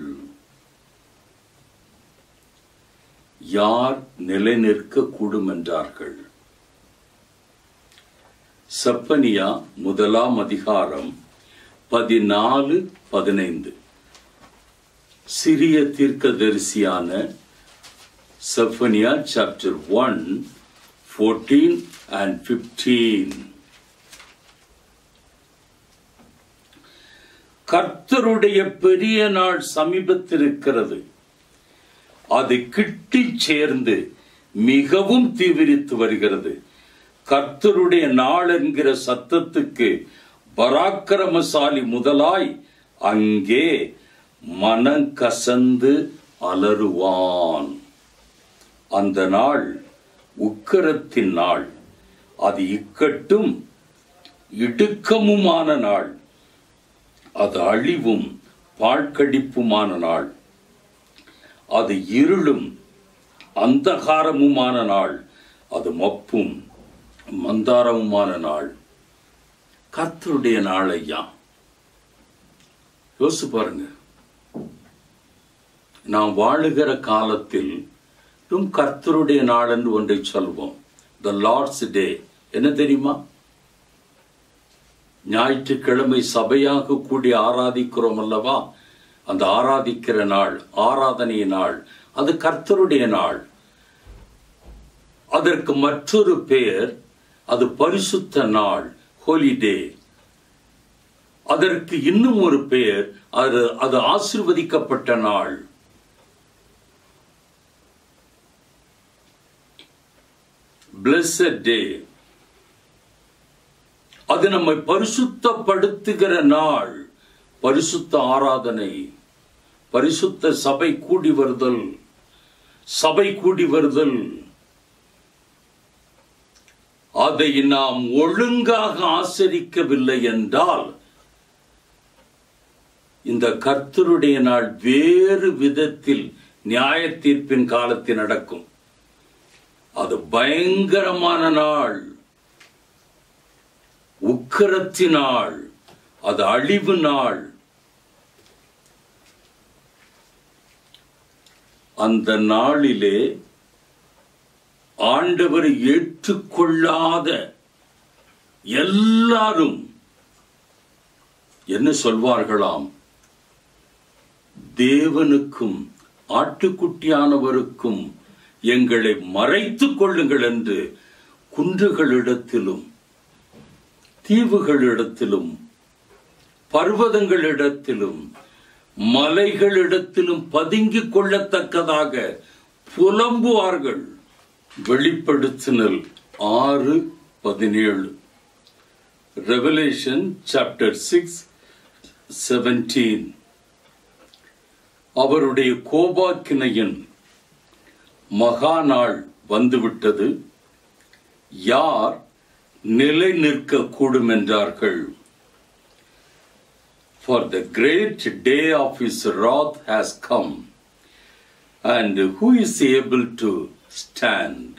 யார் நிலை நிற்க கூடும் என்றார்கள்? செப்பனியா முதலாம் அதிகாரம் பதினாலு பதினைந்து. சிறிய தீர்க்கதரிசியான Zephaniah chapter one fourteen and fifteen. கர்த்தருடைய பெரிய நாள் சமீபத்திருக்கிறது, அது கிட்டி சேர்ந்து மிகவும் தீவிரித்து வருகிறது. கர்த்தருடைய நாள் என்கிற சத்தத்துக்கு பராக்கிரமசாலி முதலாய் அங்கே மனம் கசந்து அலறுவான். அந்த நாள் உக்கிரத்தின் நாள், அது இக்கட்டும் இடுக்கமுமான நாள், அது அழிவும் பாழ்கடிப்புமான நாள், அது இருளும் அந்தகாரமுமான நாள், அது மப்பும் மந்தாரமுமான நாள். கர்த்தருடைய நாள் ஐயா, யோசிச்சு பாருங்க. நாம் வாழுகிற காலத்தில் கர்த்தருடைய நாள் என்று ஒன்றை சொல்வோம், த லார்ட்ஸ் டே. என்ன தெரியுமா? ஞாயிற்றுக்கிழமை சபையாக கூடி ஆராதிக்கிறோம் அல்லவா? அந்த ஆராதிக்கிற நாள், ஆராதனை நாள், அது கர்த்தருடைய நாள். அதற்கு மற்றொரு பெயர், அது பரிசுத்த நாள், ஹோலிடே. அதற்கு இன்னும் ஒரு பெயர், அது அது ஆசீர்வதிக்கப்பட்ட நாள். Blessed day. அது நம்மை பரிசுத்தப்படுத்துகிற நாள். பரிசுத்த ஆராதனை, பரிசுத்த சபை கூடி வருதல், சபை கூடி வருதல். அதை நாம் ஒழுங்காக ஆசரிக்கவில்லை என்றால் இந்த கர்த்தருடைய நாள் வேறு விதத்தில் நியாய தீர்ப்பின் காலத்தில் நடக்கும். அது பயங்கரமான நாள், உக்கிரத்தினாள், அது அழிவு நாள். அந்த நாளிலே ஆண்டவரை ஏற்றுக்கொள்ளாத எல்லாரும் என்ன சொல்வார்களாம்? தேவனுக்கும் ஆட்டுக்குட்டியானவருக்கும் எங்களை மறைத்துக் கொள்ளுங்கள் என்று குன்றுகளிடத்திலும் தீவுகளிடத்திலும் பர்வதங்களிடத்திலும் மலைகளிடத்திலும் பதுங்கிக் கொள்ளத்தக்கதாக புலம்புவார்கள். வெளிப்படுத்தினல் ஆறு பதினேழு. Revelation chapter six seventeen. அவருடைய கோபாக்கினையின் மகா நாள் வந்துவிட்டது, யார் நிலை நிற்க கூடும் என்றார்கள்? For the great day of his wrath has come, and who is able to stand?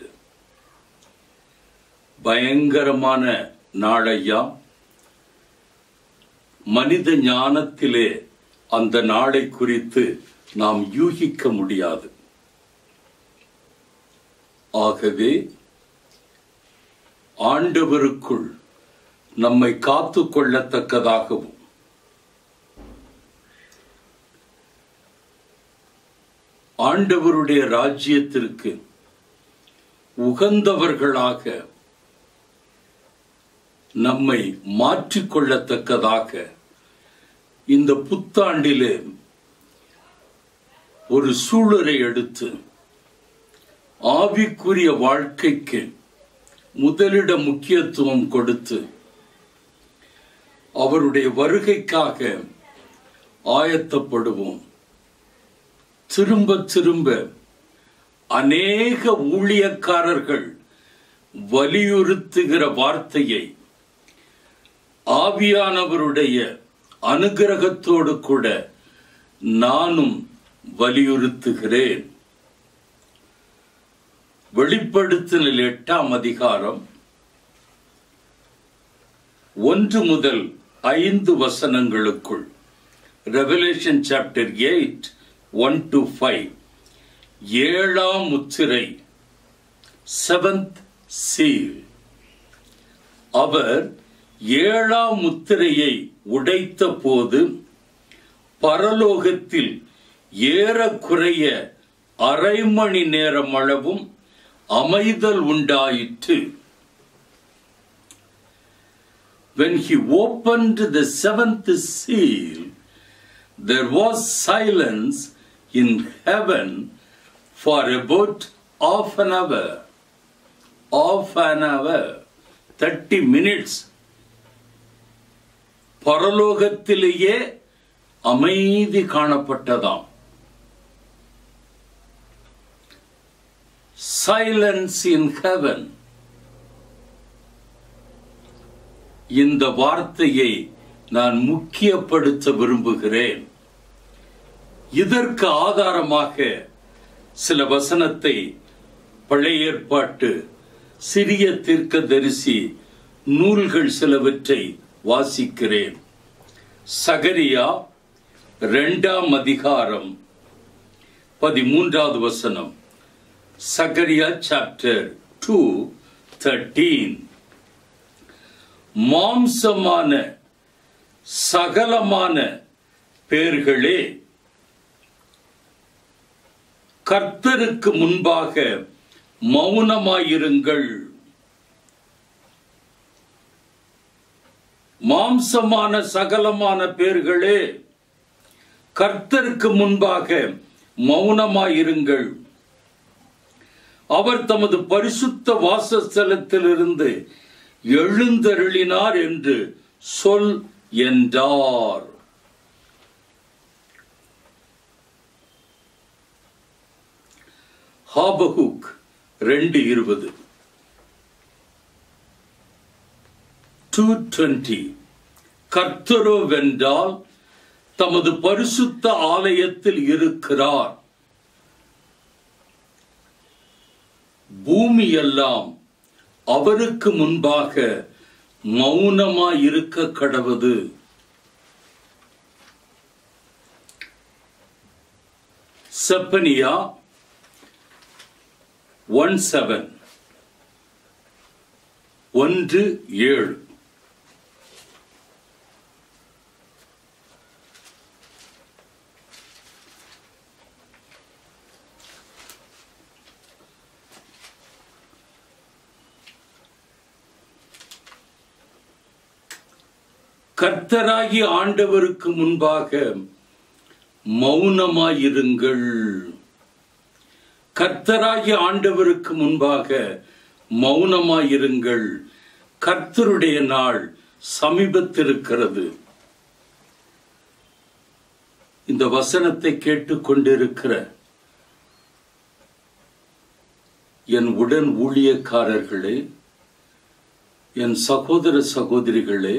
பயங்கரமான நாளையா, மனித ஞானத்திலே அந்த நாளை குறித்து நாம் யூகிக்க முடியாது. ஆகவே ஆண்டவருக்குள் நம்மை காத்து கொள்ளத்தக்கதாகவும் ஆண்டவருடைய ராஜ்யத்திற்கு உகந்தவர்களாக நம்மை மாற்றிக்கொள்ளத்தக்கதாக இந்த புத்தாண்டிலே ஒரு சூழலை எடுத்து ஆவிக்குரிய வாழ்க்கைக்கு முதலிட முக்கியத்துவம் கொடுத்து அவருடைய வருகைக்காக ஆயத்தப்படுவோம். திரும்ப திரும்ப அநேக ஊழியக்காரர்கள் வலியுறுத்துகிற வார்த்தையை ஆவியானவருடைய அனுகிரகத்தோடு கூட நானும் வலியுறுத்துகிறேன். வெளிப்படுத்தல் எட்டாம் அதிகாரம் ஒன்று முதல் ஐந்து வசனங்களுக்குள், revelation chapter eight one to five, ஏழாம் முத்திரை, செவன்த் சீல். அவர் ஏழாம் முத்திரையை உடைத்த போது பரலோகத்தில் ஏறக்குறைய அரை மணி நேரம் அளவும் அமைதல் உண்டாயிற்று. When he opened the seventh seal, there was silence in heaven for about half an hour. Half an hour, thirty minutes. பரலோகத்திலேயே அமைதி காணப்பட்டதாம். Silence in heaven. இந்த வார்த்தையை நான் முக்கியப்படுத்த விரும்புகிறேன். இதற்கு ஆதாரமாக சில வசனத்தை பழைய ஏற்பாட்டு சிறிய தீர்க்கதரிசி நூல்கள் சிலவற்றை வாசிக்கிறேன். சகரியா இரண்டாம் அதிகாரம் பதிமூன்றாவது வசனம். சகரியா சாப்டர் டூ தேர்ட்டீன். மாம்சமான சகலமான பேர்களே, கர்த்தருக்கு முன்பாக மௌனமாயிருங்கள். மாம்சமான சகலமான பேர்களே, கர்த்தருக்கு முன்பாக மௌனமாயிருங்கள். அவர் தமது பரிசுத்த வாசஸ்தலத்திலிருந்து எழுந்தருளினார் என்று சொல் என்றார். ஹாபகுக் ரெண்டு இருபது. Two twenty. கர்த்தரோ வென்றால் தமது பரிசுத்த ஆலயத்தில் இருக்கிறார். பூமி எல்லாம் அவருக்கு முன்பாக மௌனமாயிருக்க கடவது. செப்பனியா ஒன் செவன் ஒன்று ஏழு. கர்த்தராகி ஆண்டவருக்கு முன்பாக மௌனமாயிருங்கள். கர்த்தராகி ஆண்டவருக்கு முன்பாக மௌனமாயிருங்கள். கர்த்தருடைய நாள் சமீபத்திருக்கிறது. இந்த வசனத்தை கேட்டுக்கொண்டிருக்கிற என் உடன் ஊழியக்காரர்களே, என் சகோதர சகோதரிகளே,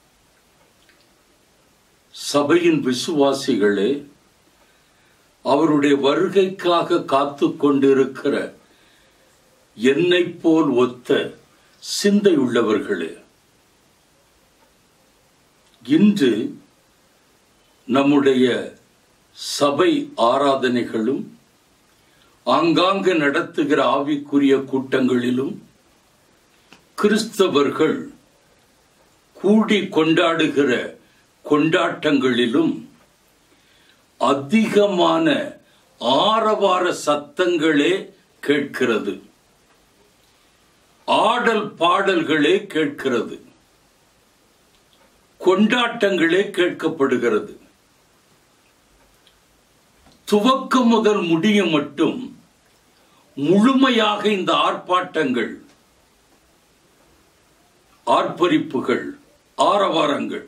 சபையின் விசுவாசிகளே, அவருடைய வருகைக்காக காத்து கொண்டிருக்கிற என்னை போல் ஒத்த சிந்தை உள்ளவர்களே, இன்று நம்முடைய சபை ஆராதனைகளும் ஆங்காங்கு நடத்துகிற ஆவிக்குரிய கூட்டங்களிலும் கிறிஸ்தவர்கள் கூடி கொண்டாடுகிற கொண்டாட்டங்களிலும் அதிகமான ஆரவார சத்தங்களே கேட்கிறது, ஆடல் பாடல்களே கேட்கிறது, கொண்டாட்டங்களே கேட்கப்படுகிறது. துவக்கம் முதல் முடிய மட்டும் முழுமையாக இந்த ஆர்ப்பாட்டங்கள், ஆர்ப்பரிப்புகள், ஆரவாரங்கள்,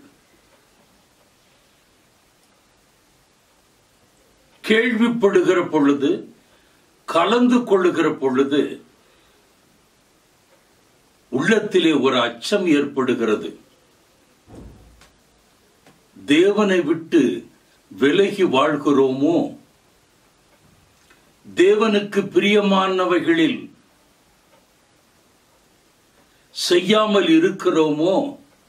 கேள்விப்படுகிற பொழுது, கலந்து கொள்ளுகிற பொழுது உள்ளத்திலே ஒரு அச்சம் ஏற்படுகிறது. தேவனை விட்டு விலகி வாழ்கிறோமோ, தேவனுக்கு பிரியமானவைகளில் செய்யாமல் இருக்கிறோமோ,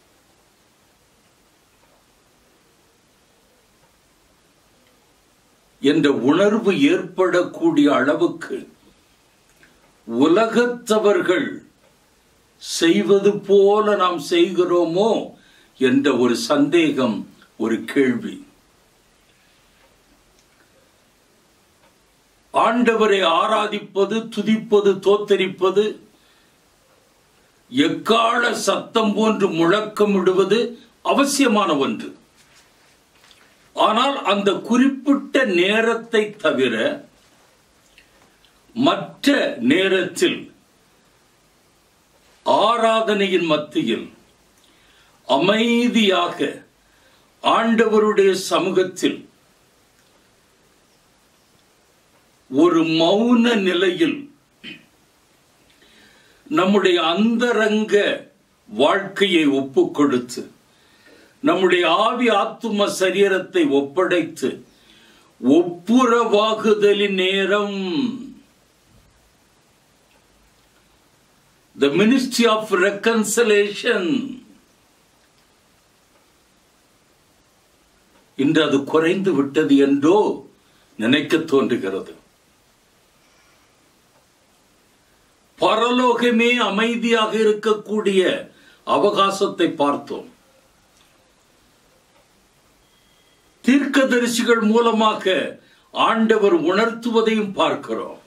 என்ற உணர்வு ஏற்படக்கூடிய அளவுக்கு உலகத்தவர்கள் செய்வது போல நாம் செய்கிறோமோ என்ற ஒரு சந்தேகம், ஒரு கேள்வி. ஆண்டவரை ஆராதிப்பது, துதிப்பது, தோத்தரிப்பது, எக்கால சத்தம் போன்று முழக்கமிடுவது அவசியமான ஒன்று. ஆனால் அந்த குறிப்பிட்ட நேரத்தை தவிர மற்ற நேரத்தில் ஆராதனையின் மத்தியில் அமைதியாக ஆண்டவருடைய சமூகத்தில் ஒரு மௌன நிலையில் நம்முடைய அந்தரங்க வாழ்க்கையை ஒப்புக் கொடுத்து, நம்முடைய ஆவி ஆத்தும சரீரத்தை ஒப்படைத்து ஒப்புரவாகுதலின் நேரம், the ministry of reconciliation, இன்று அது குறைந்து விட்டது என்றோ நினைக்க தோன்றுகிறது. பரலோகமே அமைதியாக இருக்கக்கூடிய அவகாசத்தை பார்த்தோம். தீர்க்கதரிசிகள் மூலமாக ஆண்டவர் உணர்த்துவதையும் பார்க்கிறோம்.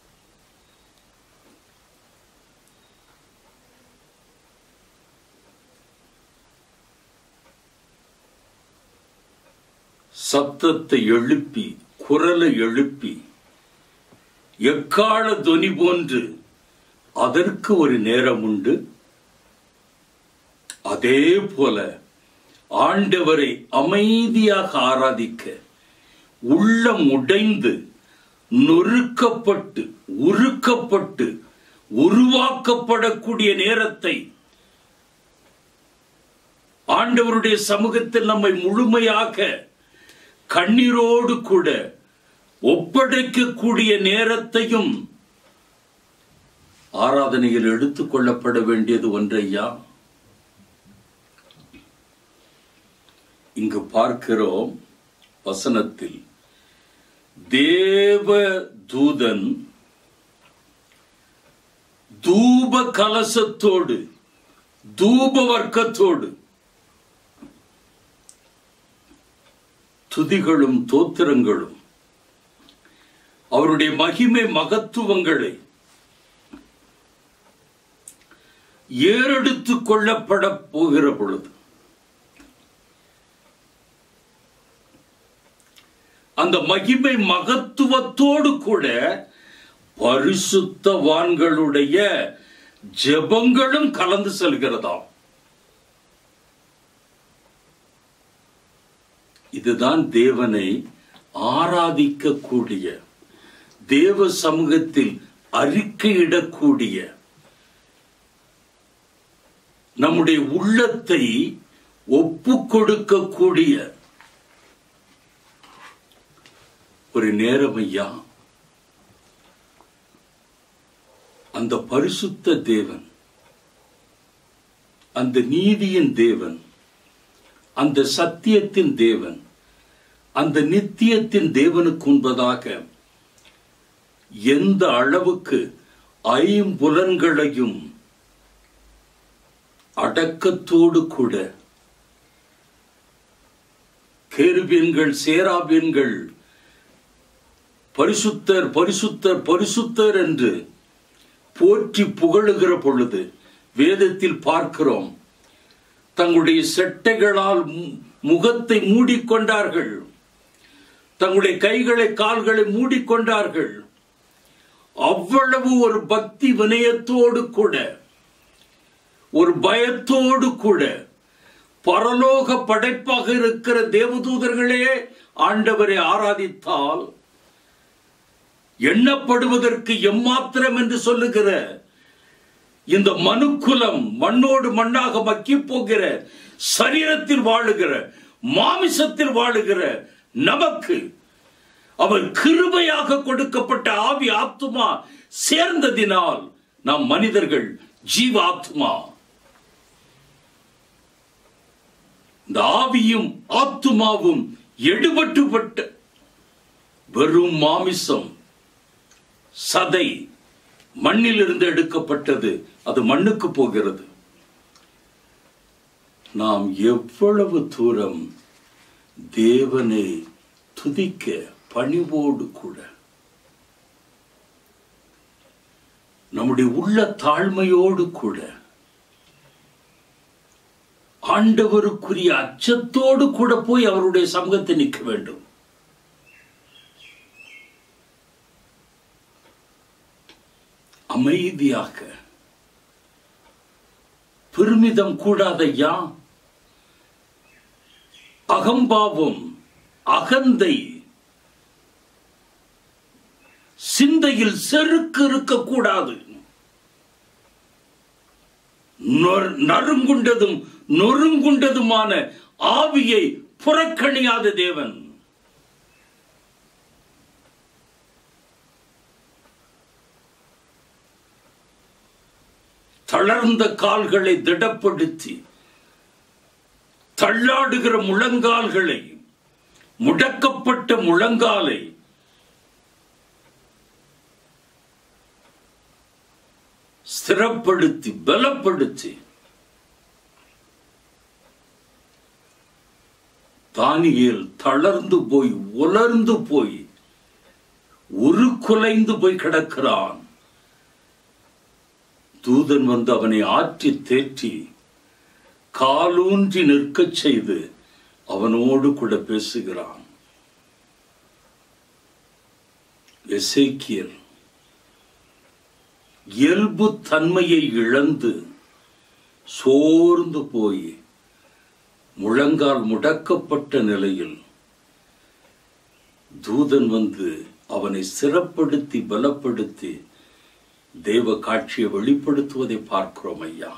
சத்தத்தை எழுப்பி, குரலை எழுப்பி, எக்கால தொனி போன்று அதற்கு ஒரு நேரம் உண்டு. அதே போல ஆண்டவரை அமைதியாக ஆராதிக்க உள்ளம் உடைந்து நொறுக்கப்பட்டு உருக்கப்பட்டு உருவாக்கப்படக்கூடிய நேரத்தை ஆண்டவருடைய சமூகத்தில் நம்மை முழுமையாக கண்ணீரோடு கூட ஒப்படைக்கக்கூடிய நேரத்தையும் ஆராதனையில் எடுத்துக் கொள்ளப்பட வேண்டியது ஒன்றையா. இங்கு பார்க்கிறோம் வசனத்தில், தேவ தூதன் தூப கலசத்தோடு, தூப வர்க்கத்தோடு துதிகளும் தோத்திரங்களும் அவருடைய மகிமை மகத்துவங்களை ஏறெடுத்துக் கொள்ளப்பட போகிற பொழுது அந்த மகிமை மகத்துவத்தோடு கூட பரிசுத்தவான்களுடைய ஜெபங்களும் கலந்து செல்கிறதாம். இதுதான் தேவனை ஆராதிக்கக்கூடிய, தேவ சமூகத்தில் அறிக்கையிடக்கூடிய, நம்முடைய உள்ளத்தை ஒப்புக் கொடுக்கக்கூடிய ஒரு நேரம் ஐயா. அந்த பரிசுத்த தேவன், அந்த நீதியின் தேவன், அந்த சத்தியத்தின் தேவன், அந்த நித்தியத்தின் தேவனுக்கு முன்பதாக எந்த அளவுக்கு ஐம்புலன்களையும் அடக்கத்தோடு கூட கேருபீன்கள் சேராபீன்கள் பரிசுத்தர் பரிசுத்தர் பரிசுத்தர் என்று போற்றி புகழுகிற பொழுது வேதத்தில் பார்க்கிறோம், தங்களுடைய செட்டைகளால் முகத்தை மூடிக்கொண்டார்கள், தங்களுடைய கைகளை கால்களை மூடிக்கொண்டார்கள். அவ்வளவு ஒரு பக்தி வினயத்தோடு கூட, ஒரு பயத்தோடு கூட, பரலோக படைப்பாக இருக்கிற தேவதூதர்களே ஆண்டவரை ஆராதித்தால் எண்ணப்படுவதற்கு எம்மாத்திரம் என்று சொல்லுகிற இந்த மனுக்குலம், மண்ணோடு மண்ணாக மக்கி போகிற சரீரத்தில் வாழுகிற மாமிசத்தில் வாழுகிற நமக்கு அவர் கிருபையாக கொடுக்கப்பட்ட ஆவி ஆத்துமா சேர்ந்ததினால் நாம் மனிதர்கள் ஜீவ ஆத்துமா. இந்த ஆவியும் ஆத்துமாவும் எடுபட்டுப்பட்ட வெறும் மாமிசம், சதை, மண்ணில் இருந்து எடுக்கப்பட்டது, அது மண்ணுக்கு போகிறது. நாம் எவ்வளவு தூரம் தேவனை துதிக்க பணிவோடு கூட, நம்முடைய உள்ள தாழ்மையோடு கூட, ஆண்டவருக்குரிய அச்சத்தோடு கூட போய் அவருடைய சமூகத்தை நிற்க வேண்டும். அமைதியாக, பெருமிதம் கூடாதையா, அகம்பாவம், அகந்தை, சிந்தையில் செருக்கு இருக்கக்கூடாது. நறுங்குண்டதும் நொறுங்குண்டதுமான ஆவியை புறக்கணியாத தேவன். தளர்ந்த கால்களை திடப்படுத்தி, தள்ளாடுகிற முழங்கால்களை, முடக்கப்பட்ட முழங்காலை ஸ்திரப்படுத்தி பலப்படுத்தி, தானியேல் தளர்ந்து போய் உலர்ந்து போய் உருக்குலைந்து போய் கிடக்கிறான். தூதன் வந்து அவனை ஆற்றி தேற்றி காலூன்றி நிற்கச் செய்து அவனோடு கூட பேசுகிறான். எசேக்கியேல் இயல்பு தன்மையை இழந்து சோர்ந்து போய் முழங்கால் முடக்கப்பட்ட நிலையில் தூதன் வந்து அவனை சிறப்படுத்தி பலப்படுத்தி தேவ காட்சியை வெளிப்படுத்துவதை பார்க்கிறோம். ஐயா,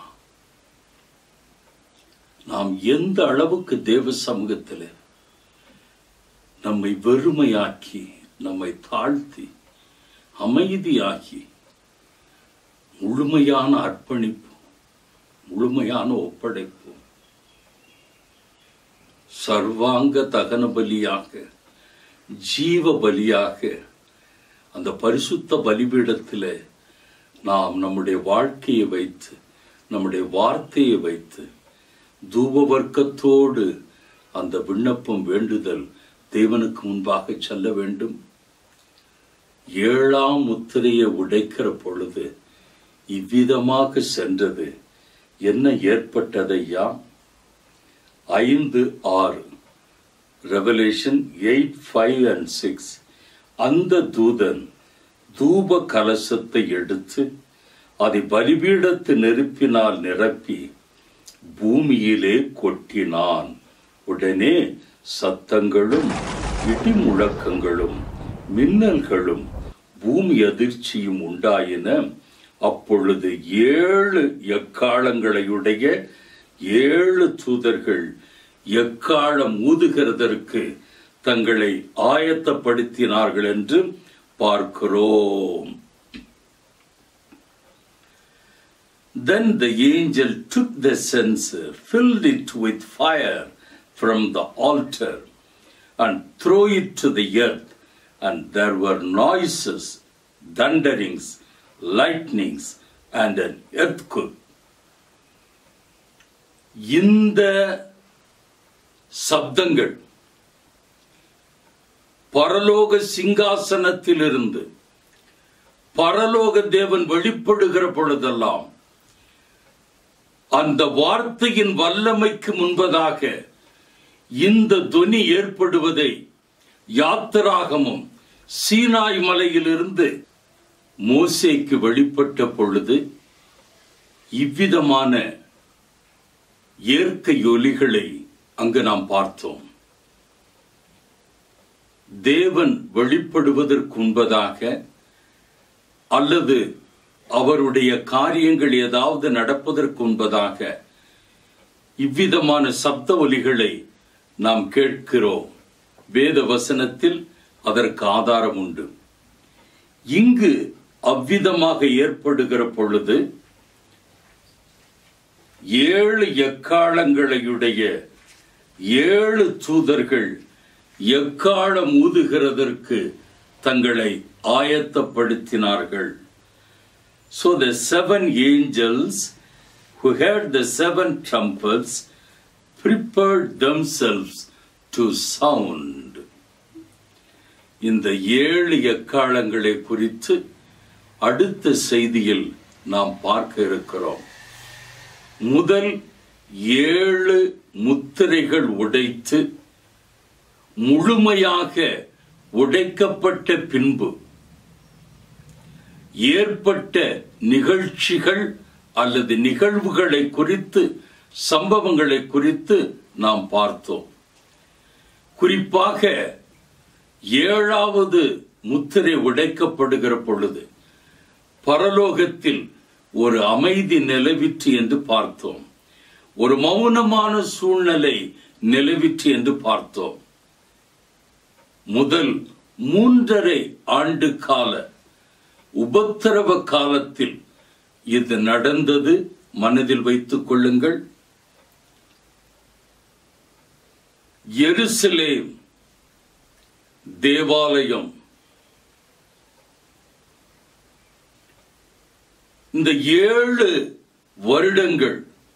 நாம் எந்த அளவுக்கு தேவ சமூகத்தில் நம்மை வெறுமையாக்கி, நம்மை தாழ்த்தி, அமைதியாகி, முழுமையான அர்ப்பணிப்பு, முழுமையான ஒப்படைப்பு, சர்வாங்க தகன பலியாக, ஜீவ பலியாக அந்த பரிசுத்த பலிபீடத்தில் நாம் நம்முடைய வாழ்க்கையை வைத்து, நம்முடைய வார்த்தையை வைத்து, தூப வர்க்கத்தோடு அந்த விண்ணப்பம் வேண்டுதல் தேவனுக்கு முன்பாக செல்ல வேண்டும். ஏழாம் முத்திரையை உடைக்கிற பொழுது இவ்விதமாக சென்றது. என்ன ஏற்பட்டதையா? ஐந்து ஆறு, revelation eight five and six. அந்த தூதன் தூப கலசத்தை எடுத்து அதை பலிபீடத்து நெருப்பினால் நிரப்பி பூமியிலே கொட்டினான். உடனே சத்தங்களும் இடி முழக்கங்களும் மின்னல்களும் பூமி அதிர்ச்சியும் உண்டாயின. அப்பொழுது ஏழு எக்காளங்களையுடைய ஏழு தூதர்கள் எக்காளம் ஊதுகிறதற்கு தங்களை ஆயத்தப்படுத்தினார்கள் என்று பார்க்கிறோம். Then the angel took the censer, filled it with fire from the altar, and threw it to the earth, and there were noises, thunderings, lightnings, and an earthquake. இந்த சப்தங்கள் பரலோக சிங்காசனத்திலிருந்து பரலோக தேவன் வெளிப்படுகிற பொழுதெல்லாம் அந்த வார்த்தையின் வல்லமைக்கு முன்பதாக இந்த துனி ஏற்படுவதை யாத்திராகமும் சீனாய் மலையிலிருந்து மோசேக்கு வெளிப்பட்ட பொழுது இவ்விதமான இயற்கை ஒலிகளை அங்கு நாம் பார்த்தோம். தேவன் வெளிப்படுவதற்கு முன்பதாக அல்லது அவருடைய காரியங்கள் ஏதாவது நடப்பதற்கு முன்பதாக இவ்விதமான சப்த ஒலிகளை நாம் கேட்கிறோம். வேத வசனத்தில் அதற்கு ஆதாரம் உண்டு. இங்கு அவ்விதமாக ஏற்படுகிற பொழுது ஏழு எக்காளங்களையுடைய ஏழு தூதர்கள் எக்காளம் ஊதுகிறதற்கு தங்களை ஆயத்தப்படுத்தினார்கள். So the seven angels who had the seven trumpets prepared themselves to sound. இந்த ஏழு எக்காளங்களை குறித்து அடுத்த செய்தியில் நாம் பார்க்க இருக்கிறோம். முதல் ஏழு முத்திரைகள் உடைத்து முழுமையாக உடைக்கப்பட்ட பின்பு ஏற்பட்ட நிகழ்ச்சிகள் அல்லது நிகழ்வுகளை குறித்து சம்பவங்களை குறித்து நாம் பார்த்தோம். குறிப்பாக ஏழாவது முத்திரை உடைக்கப்படுகிற பொழுது பரலோகத்தில் ஒரு அமைதி நிலவிற்று என்று பார்த்தோம். ஒரு மௌனமான சூழ்நிலை நிலவிற்று என்று பார்த்தோம். முதல் மூன்றரை ஆண்டு கால உபத்திரவ காலத்தில் இது நடந்தது. மனதில் வைத்துக் கொள்ளுங்கள். எருசலேம் தேவாலயம் இந்த ஏழு வருடங்கள்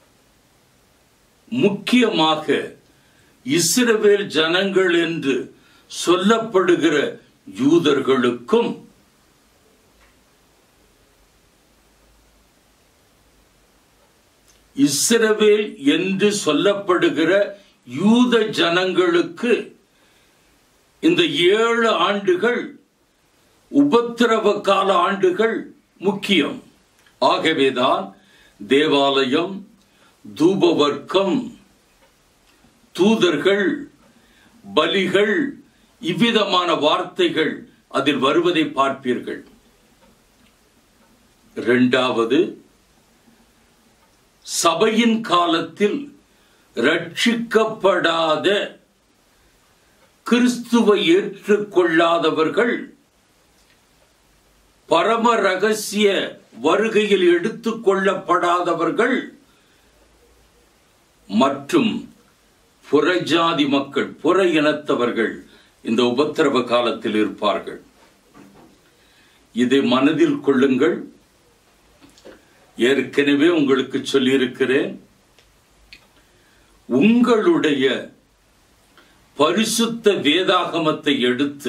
முக்கியமாக இஸ்ரவேல் ஜனங்கள் என்று சொல்லப்படுகிற யூதர்களுக்கும் இஸ்ரவேல் என்று சொல்லப்படுகிற யூத ஜனங்களுக்கு இந்த ஏழு ஆண்டுகள் உபத்திரவ கால ஆண்டுகள் முக்கியம். ஆகவேதான் தேவாலயம், தூபவர்க்கம், தூதர்கள், பலிகள், இவ்விதமான வார்த்தைகள் அதில் வருவதை பார்ப்பீர்கள். இரண்டாவது, சபையின் காலத்தில் ரட்சிக்கப்படாத கிறிஸ்துவை ஏற்றுக்கொள்ளாதவர்கள் பரம ரகசிய வருகையில் எடுத்துக் கொள்ளப்படாதவர்கள் மற்றும் புறஜாதி மக்கள், புற இனத்தவர்கள் இந்த உபத்திரவ காலத்தில் இருப்பார்கள். இதை மனதில் கொள்ளுங்கள். ஏற்கனவே உங்களுக்கு சொல்லியிருக்கிறேன், உங்களுடைய பரிசுத்த வேதாகமத்தை எடுத்து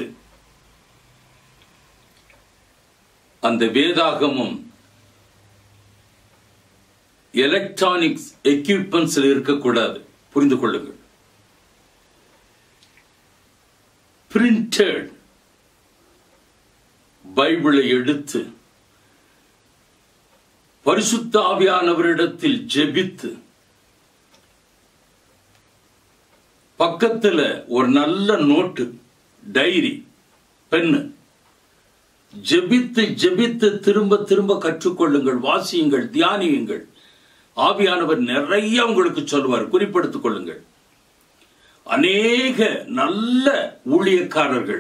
அந்த வேதாகமம் எலக்ட்ரானிக்ஸ் எக்யூப்மெண்ட்ஸ் இருக்கக்கூடாது. புரிந்து கொள்ளுங்கள். பிரிண்டட் பைபிளை எடுத்து பரிசுத்த ஆவியானவரிடத்தில் ஜெபித்து பக்கத்துல ஒரு நல்ல நோட்டு, டைரி, பென்னு, ஜெபித்து ஜெபித்து திரும்ப திரும்ப கற்றுக்கொள்ளுங்கள், வாசியுங்கள், தியானியுங்கள். ஆவியானவர் நிறைய உங்களுக்கு சொல்வார். குறிப்பெடுத்துக் கொள்ளுங்கள். அநேக நல்ல ஊழியக்காரர்கள்,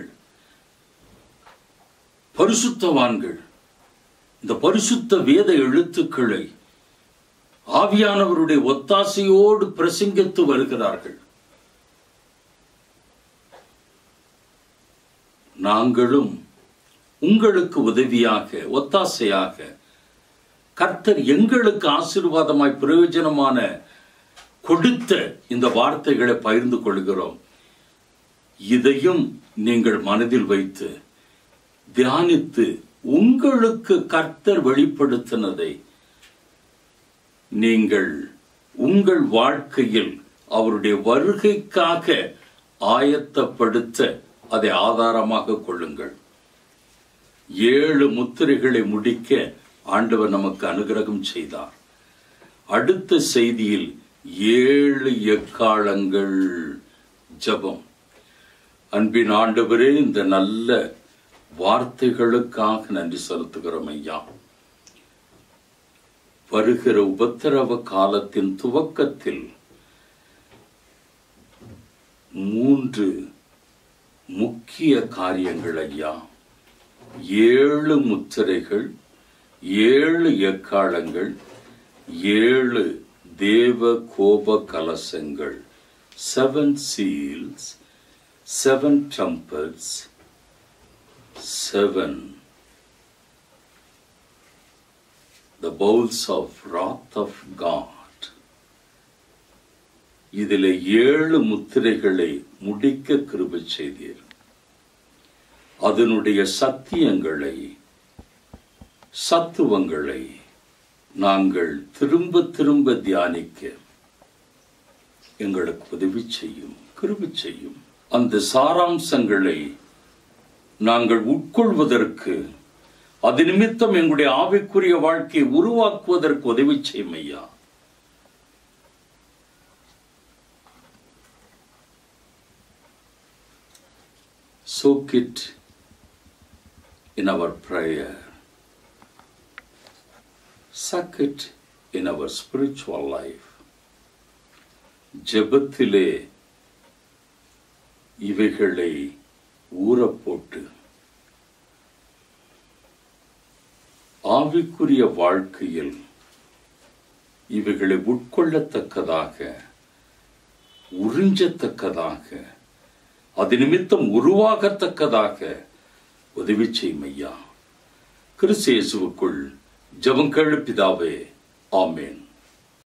பரிசுத்தவான்கள் இந்த பரிசுத்த வேத எழுத்துக்களை ஆவியானவருடைய ஒத்தாசையோடு பிரசங்கித்து வருகிறார்கள். நாங்களும் உங்களுக்கு உதவியாக, ஒத்தாசையாக, கர்த்தர் எங்களுக்கு ஆசீர்வாதமாய் பிரயோஜனமான கொடுத்த இந்த வார்த்தைகளை பகிர்ந்து கொள்கிறோம். இதையும் நீங்கள் மனதில் வைத்து தியானித்து உங்களுக்கு கர்த்தர் வெளிப்படுத்தினதை நீங்கள் உங்கள் வாழ்க்கையில் அவருடைய வருகைக்காக ஆயத்தப்படுத்த அதை ஆதாரமாக கொள்ளுங்கள். ஏழு முத்திரைகளை முடிக்க ஆண்டவர் நமக்கு அனுகிரகம் செய்தார். அடுத்த செய்தியில் ஏழு எக்காலங்கள் ஜெபம். அன்பின் ஆண்டவரே, இந்த நல்ல வார்த்தைகளுக்காக நன்றி செலுத்துகிறோம் ஐயா. வருகிற உபத்திரவ காலத்தின் துவக்கத்தில் மூன்று முக்கிய காரியங்கள் ஐயா. ஏழு முத்திரைகள், ஏழு எக்காலங்கள், ஏழு தேவ கோப கலசங்கள், seven seals, seven trumpets, seven the bowls of wrath of God. இதிலே ஏழு முத்திரைகளை முடிக்க கிருபை செய்தீர். அதனுடைய சத்தியங்களை, சத்துவங்களை நாங்கள் திரும்ப திரும்ப தியானிக்க எங்களுக்கு உதவி செய்யும், கிருபை செய்யும். அந்த சாராம்சங்களை நாங்கள் உட்கொள்வதற்கு, அது நிமித்தம் எங்களுடைய ஆவிக்குரிய வாழ்க்கையை உருவாக்குவதற்கு உதவி செய்யும் ஐயா. Soak it in our prayer. Suck it in our spiritual life. ஜெபத்திலே இவைகளை ஊறப்போட்டு ஆவிக்குரிய வாழ்க்கையில் இவைகளை உட்கொள்ளத்தக்கதாக, உறிஞ்சத்தக்கதாக, அது நிமித்தம் உருவாகத்தக்கதாக உதவி செய்யும் ஐயா. கிறிஸ்து இயேசுவுக்குள் ஜெபம் கேளு பிதாவே. ஆமென்.